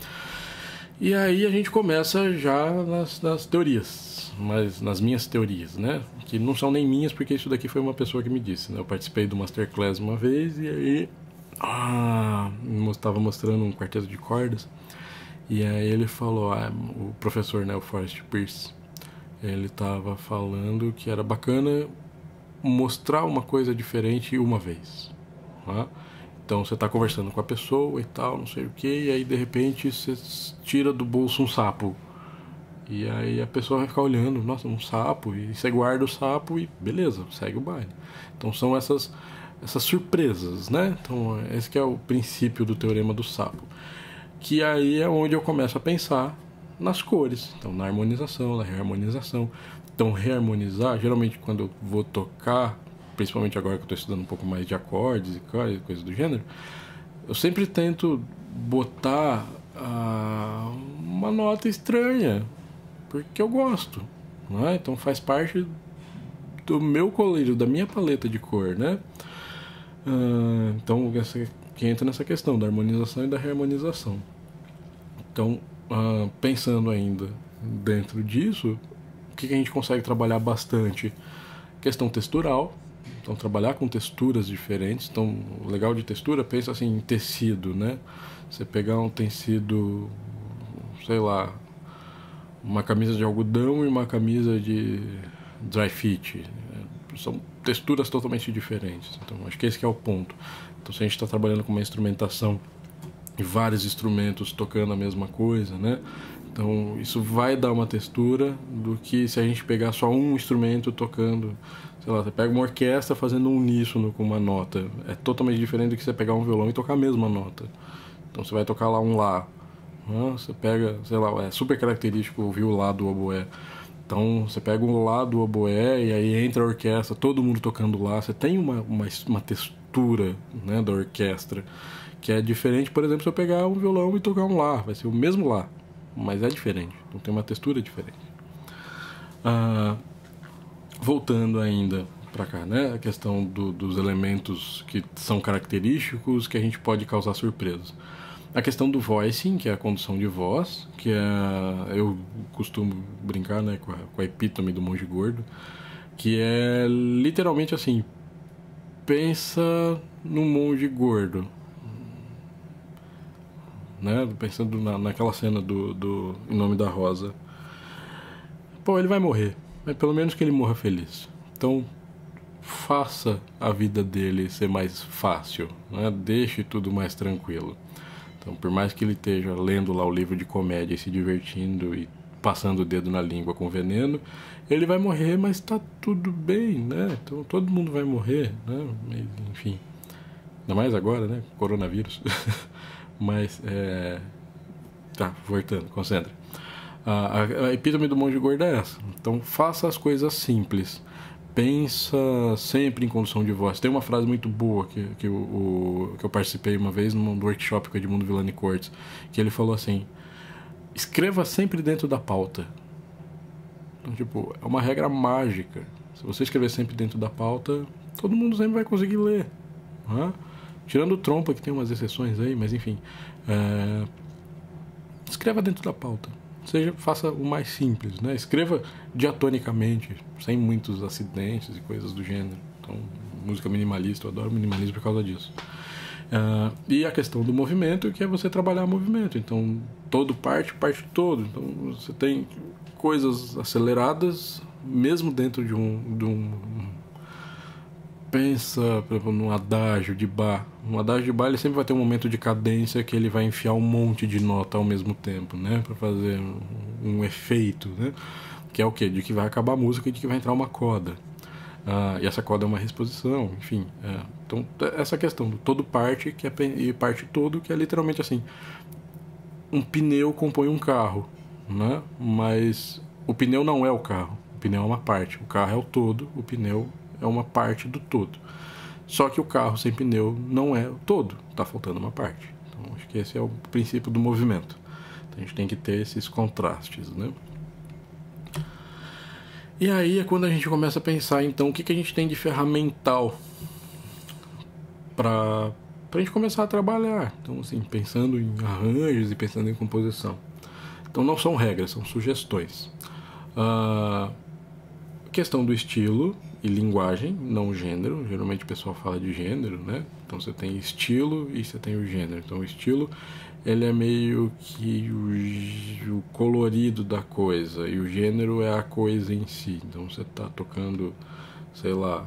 E aí a gente começa já nas teorias, mas nas minhas teorias, né? Que não são nem minhas, porque isso daqui foi uma pessoa que me disse, né? Eu participei do Masterclass uma vez e aí estava mostrando um quarteto de cordas e aí ele falou, o professor, né, o Forrest Pierce, ele estava falando que era bacana mostrar uma coisa diferente uma vez, tá? Então você está conversando com a pessoa e tal, não sei o que, e aí de repente você tira do bolso um sapo. E aí a pessoa vai ficar olhando, nossa, um sapo, e você guarda o sapo e beleza, segue o baile. Então são essas surpresas, né? Então esse que é o princípio do teorema do sapo. Que aí é onde eu começo a pensar nas cores, então na harmonização, na reharmonização. Então reharmonizar, geralmente quando eu vou tocar, principalmente agora que eu estou estudando um pouco mais de acordes e coisas do gênero, eu sempre tento botar uma nota estranha, porque eu gosto, não é? Então faz parte do meu colírio, da minha paleta de cor, né? Então que entra nessa questão da harmonização e da reharmonização. Então, pensando ainda dentro disso, o que a gente consegue trabalhar bastante? Questão textural. Então, trabalhar com texturas diferentes. Então, o legal de textura, pensa assim em tecido, né? Você pegar um tecido, sei lá, uma camisa de algodão e uma camisa de dry fit. São texturas totalmente diferentes. Então, acho que esse que é o ponto. Então, se a gente está trabalhando com uma instrumentação e vários instrumentos tocando a mesma coisa, né? Então, isso vai dar uma textura do que se a gente pegar só um instrumento tocando. Sei lá, você pega uma orquestra fazendo um uníssono com uma nota. É totalmente diferente do que você pegar um violão e tocar a mesma nota. Então você vai tocar lá um Lá. Você pega, sei lá, é super característico ouvir o Lá do oboé. Então você pega um Lá do oboé e aí entra a orquestra, todo mundo tocando Lá. Você tem uma textura, né, da orquestra que é diferente, por exemplo, se eu pegar um violão e tocar um Lá. Vai ser o mesmo Lá, mas é diferente. Então tem uma textura diferente. Voltando ainda para cá, né? A questão dos elementos que são característicos que a gente pode causar surpresas. A questão do voicing, que é a condução de voz, que eu costumo brincar, né, com a epítome do monge gordo, que é literalmente assim, pensa no monge gordo, né? Pensando naquela cena do Em Nome da Rosa. Pô, ele vai morrer, mas pelo menos que ele morra feliz. Então, faça a vida dele ser mais fácil, né? Deixe tudo mais tranquilo. Então, por mais que ele esteja lendo lá o livro de comédia e se divertindo e passando o dedo na língua com veneno, ele vai morrer, mas tá tudo bem, né? Então, todo mundo vai morrer, né? Enfim, ainda mais agora, né? Coronavírus. Mas, tá, voltando, concentra. A epítome do monge gordo é essa. Então, faça as coisas simples. Pensa sempre em condução de voz. Tem uma frase muito boa que eu participei uma vez num workshop com o Edmundo Villani Cortes, que ele falou assim: escreva sempre dentro da pauta. Então, tipo, é uma regra mágica. Se você escrever sempre dentro da pauta, todo mundo sempre vai conseguir ler, né? Tirando o Trompa, que tem umas exceções aí, mas enfim, escreva dentro da pauta. Faça o mais simples, né? Escreva diatonicamente, sem muitos acidentes e coisas do gênero. Então, música minimalista, eu adoro minimalismo por causa disso. E a questão do movimento, que é você trabalhar o movimento. Então, todo parte todo. Então, você tem coisas aceleradas, mesmo dentro de um pensa, por exemplo, num adágio de Bach. Um adágio de Bach, ele sempre vai ter um momento de cadência que ele vai enfiar um monte de nota ao mesmo tempo, né? Para fazer um efeito, né? Que é o quê? De que vai acabar a música e de que vai entrar uma coda. E essa coda é uma reexposição, enfim. Então, essa questão do todo parte, e parte todo, que é literalmente assim: um pneu compõe um carro, né? Mas o pneu não é o carro, o pneu é uma parte, o carro é o todo, o pneu é uma parte do todo. Só que o carro sem pneu não é o todo, está faltando uma parte. Então acho que esse é o princípio do movimento. Então, a gente tem que ter esses contrastes, né? E aí é quando a gente começa a pensar, então, o que a gente tem de ferramental para a gente começar a trabalhar. Então, assim, pensando em arranjos e pensando em composição. Então, não são regras, são sugestões. Questão do estilo e linguagem, não gênero. Geralmente o pessoal fala de gênero, né? Então, você tem estilo e você tem o gênero. Então, o estilo, ele é meio que o colorido da coisa, e o gênero é a coisa em si. Então, você está tocando, sei lá...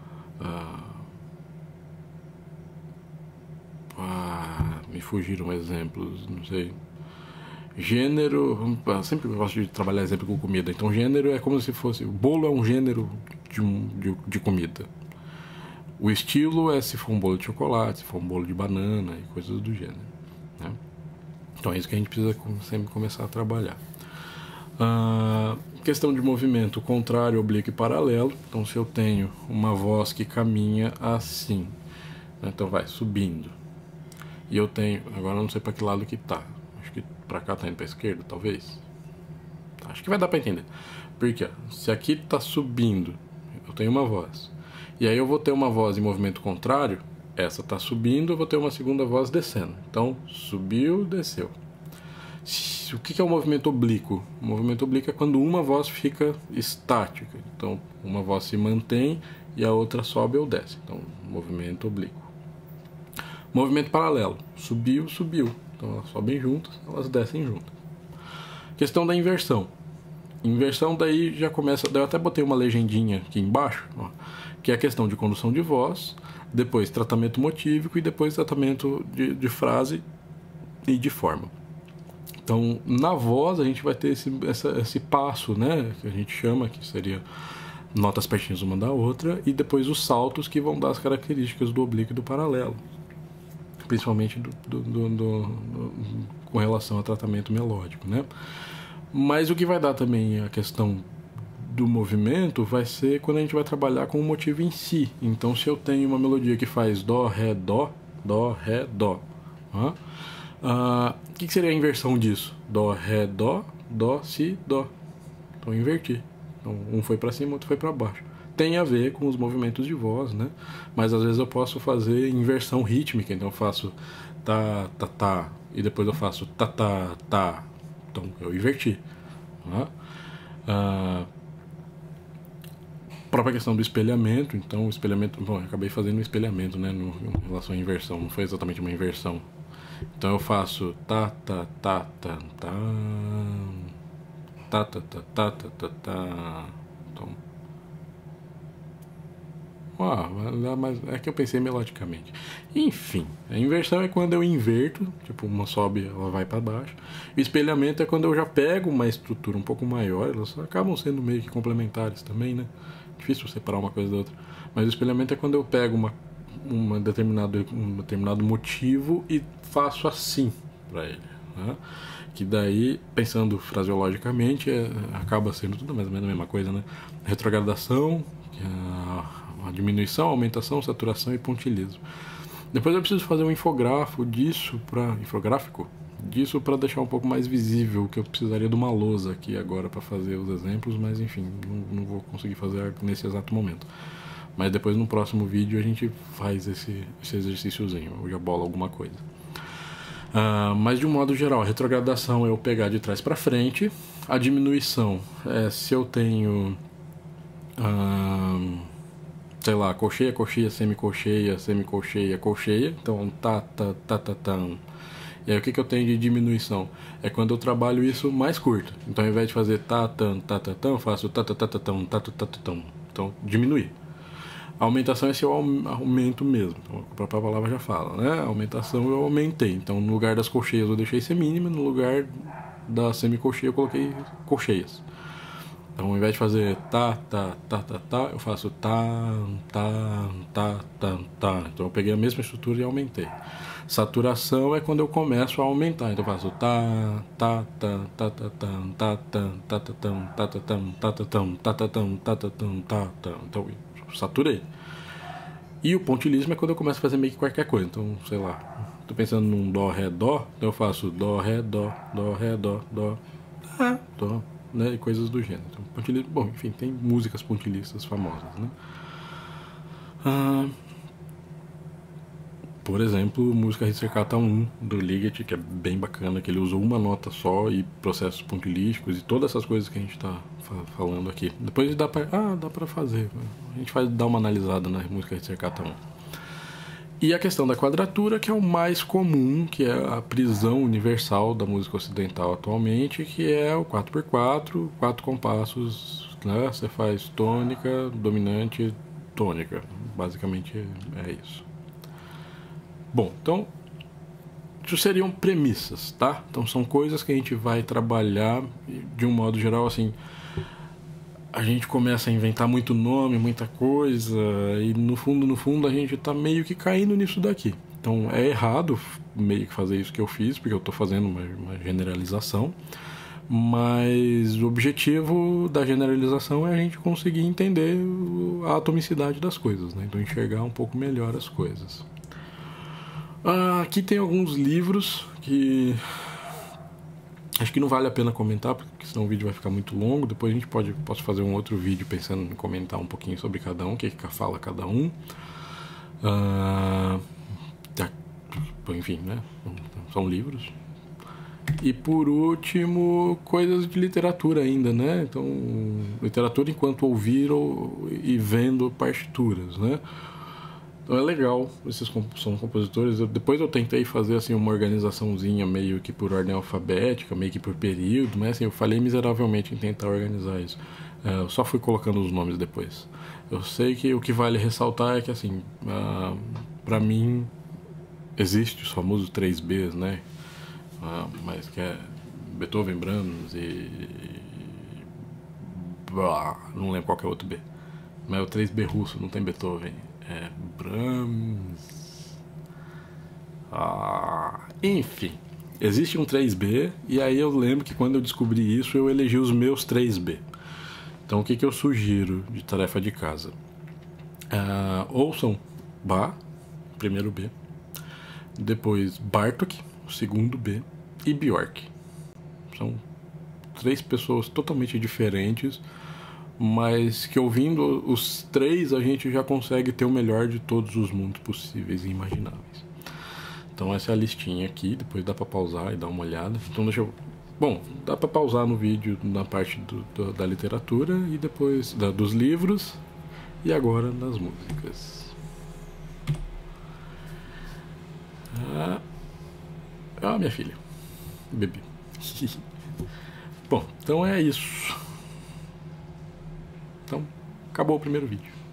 me fugiram exemplos, não sei. Gênero, sempre gosto de trabalhar exemplo com comida. Então, gênero é como se fosse... O bolo é um gênero de comida. O estilo é se for um bolo de chocolate, se for um bolo de banana e coisas do gênero, né? Então, é isso que a gente precisa sempre começar a trabalhar. Questão de movimento, contrário, oblíquo e paralelo. Então, se eu tenho uma voz que caminha assim, né? Então vai subindo. E eu tenho... Agora eu não sei para que lado que tá. Acho que para cá tá indo para esquerda, talvez. Acho que vai dar para entender. Porque se aqui tá subindo, eu tenho uma voz. E aí eu vou ter uma voz em movimento contrário. Essa tá subindo, eu vou ter uma segunda voz descendo. Então, subiu, desceu. O que é o movimento oblíquo? O movimento oblíquo é quando uma voz fica estática. Então, uma voz se mantém e a outra sobe ou desce. Então, movimento oblíquo. Movimento paralelo. Subiu, subiu. Então, elas sobem juntas, elas descem juntas. Questão da inversão. Inversão daí já começa... Eu até botei uma legendinha aqui embaixo, ó, que é a questão de condução de voz, depois tratamento motívico e depois tratamento de frase e de forma. Então, na voz, a gente vai ter esse passo, né, que a gente chama, que seria notas pertinhas uma da outra, e depois os saltos que vão dar as características do oblíquo e do paralelo, principalmente com relação a tratamento melódico, né? Mas o que vai dar também a questão do movimento vai ser quando a gente vai trabalhar com o motivo em si. Então, se eu tenho uma melodia que faz dó, ré, dó, o que seria a inversão disso? Dó, ré, dó, si, dó. Então, inverti. Então, um foi para cima, outro foi para baixo. Tem a ver com os movimentos de voz, né? Mas às vezes eu posso fazer inversão rítmica. Então, eu faço tá, tá, tá, e depois eu faço tá, tá, tá. Então, eu inverti. Própria questão do espelhamento. Então, o espelhamento... Bom, eu acabei fazendo um espelhamento, né? Em relação à inversão. Não foi exatamente uma inversão. Então eu faço tá, tá, tá, tá, tá, tá, tá, tá, tá, tá, tá, tá. Então, mas é que eu pensei melodicamente. Enfim, a inversão é quando eu inverto, tipo, uma sobe, ela vai para baixo. O espelhamento é quando eu já pego uma estrutura um pouco maior, elas acabam sendo meio que complementares também, né? Difícil separar uma coisa da outra. Mas o espelhamento é quando eu pego um determinado motivo e faço assim para ele, né? Que daí, pensando fraseologicamente, acaba sendo tudo mais ou menos a mesma coisa, né? Retrogradação, a diminuição, aumentação, saturação e pontilhismo. Depois eu preciso fazer um infográfico disso para deixar um pouco mais visível, que eu precisaria de uma lousa aqui agora para fazer os exemplos, mas enfim, não vou conseguir fazer nesse exato momento. Mas depois no próximo vídeo a gente faz esse exercíciozinho, eu já bolo alguma coisa. Mas de um modo geral, a retrogradação é eu pegar de trás para frente. A diminuição é se eu tenho, sei lá, colcheia, colcheia, semicolcheia, semicolcheia, colcheia. Então, tá, tá, tá, tá, tá. E aí o que eu tenho de diminuição? É quando eu trabalho isso mais curto. Então, ao invés de fazer tá, tan, tá, tá, tan, eu faço tá, tá, tá, tá, tão, tá, tá, tá, tão. Então, diminuir. A aumentação é se eu aumento mesmo. Então, a própria palavra já fala, né? A aumentação eu aumentei. Então, no lugar das colcheias eu deixei semínima, no lugar da semicolcheia eu coloquei colcheias. Então, ao invés de fazer tá, tá, tá, tá, tá, eu faço tá, tá, tá, tá, tá. Então, eu peguei a mesma estrutura e aumentei. Saturação é quando eu começo a aumentar. Então eu faço tá, tá, tá, tá, tá, tá, tá, tá, tá, tá, tá, tá, tá, tá, tá, tá, tá, tá. Então eu saturei. E o pontilhismo é quando eu começo a fazer meio que qualquer coisa. Então, sei lá, tô pensando num dó, ré, dó, então eu faço dó, ré, dó, dó, dó, né? E coisas do gênero. Então, pontilhismo, bom, enfim, tem músicas pontilhistas famosas, né? Por exemplo, música Ricercata 1 do Ligeti, que é bem bacana, que ele usou uma nota só e processos pontilísticos e todas essas coisas que a gente está falando aqui. Depois dá pra fazer. A gente vai dar uma analisada na música Ricercata 1. E a questão da quadratura, que é o mais comum, que é a prisão universal da música ocidental atualmente, que é o 4x4, 4 compassos, né? Você faz tônica, dominante, tônica. Basicamente é isso. Bom, então, isso seriam premissas, tá? Então são coisas que a gente vai trabalhar de um modo geral, assim, a gente começa a inventar muito nome, muita coisa, e no fundo a gente tá meio que caindo nisso daqui. Então é errado meio que fazer isso que eu fiz, porque eu tô fazendo uma generalização, mas o objetivo da generalização é a gente conseguir entender a atomicidade das coisas, né? Então enxergar um pouco melhor as coisas. Aqui tem alguns livros que acho que não vale a pena comentar, porque senão o vídeo vai ficar muito longo. Depois a gente posso fazer um outro vídeo pensando em comentar um pouquinho sobre cada um, o que fala cada um. Enfim, né? São livros. E por último, coisas de literatura ainda, né? Então, literatura enquanto ouvir e vendo partituras, né? Então é legal, esses são compositores. Depois eu tentei fazer assim uma organizaçãozinha meio que por ordem alfabética, meio que por período, mas assim, eu falhei miseravelmente em tentar organizar isso. Eu só fui colocando os nomes depois. Eu sei que o que vale ressaltar é que assim, pra mim existe os famosos 3Bs, né? Mas que é Beethoven, Brahms e não lembro qual que é o outro B. Mas é o 3B russo, não tem Beethoven. É Brahms. Enfim, existe um 3B. E aí eu lembro que quando eu descobri isso, eu elegi os meus 3B. Então o que eu sugiro de tarefa de casa? Ouçam Bach, primeiro B, depois Bartók, segundo B, e Björk. São 3 pessoas totalmente diferentes, mas que ouvindo os 3 a gente já consegue ter o melhor de todos os mundos possíveis e imagináveis. Então essa é a listinha aqui, depois dá pra pausar e dar uma olhada. Então deixa eu... Bom, dá pra pausar no vídeo na parte da literatura e depois dos livros e agora das músicas. Minha filha, bebi. Bom, então é isso. Então, acabou o primeiro vídeo.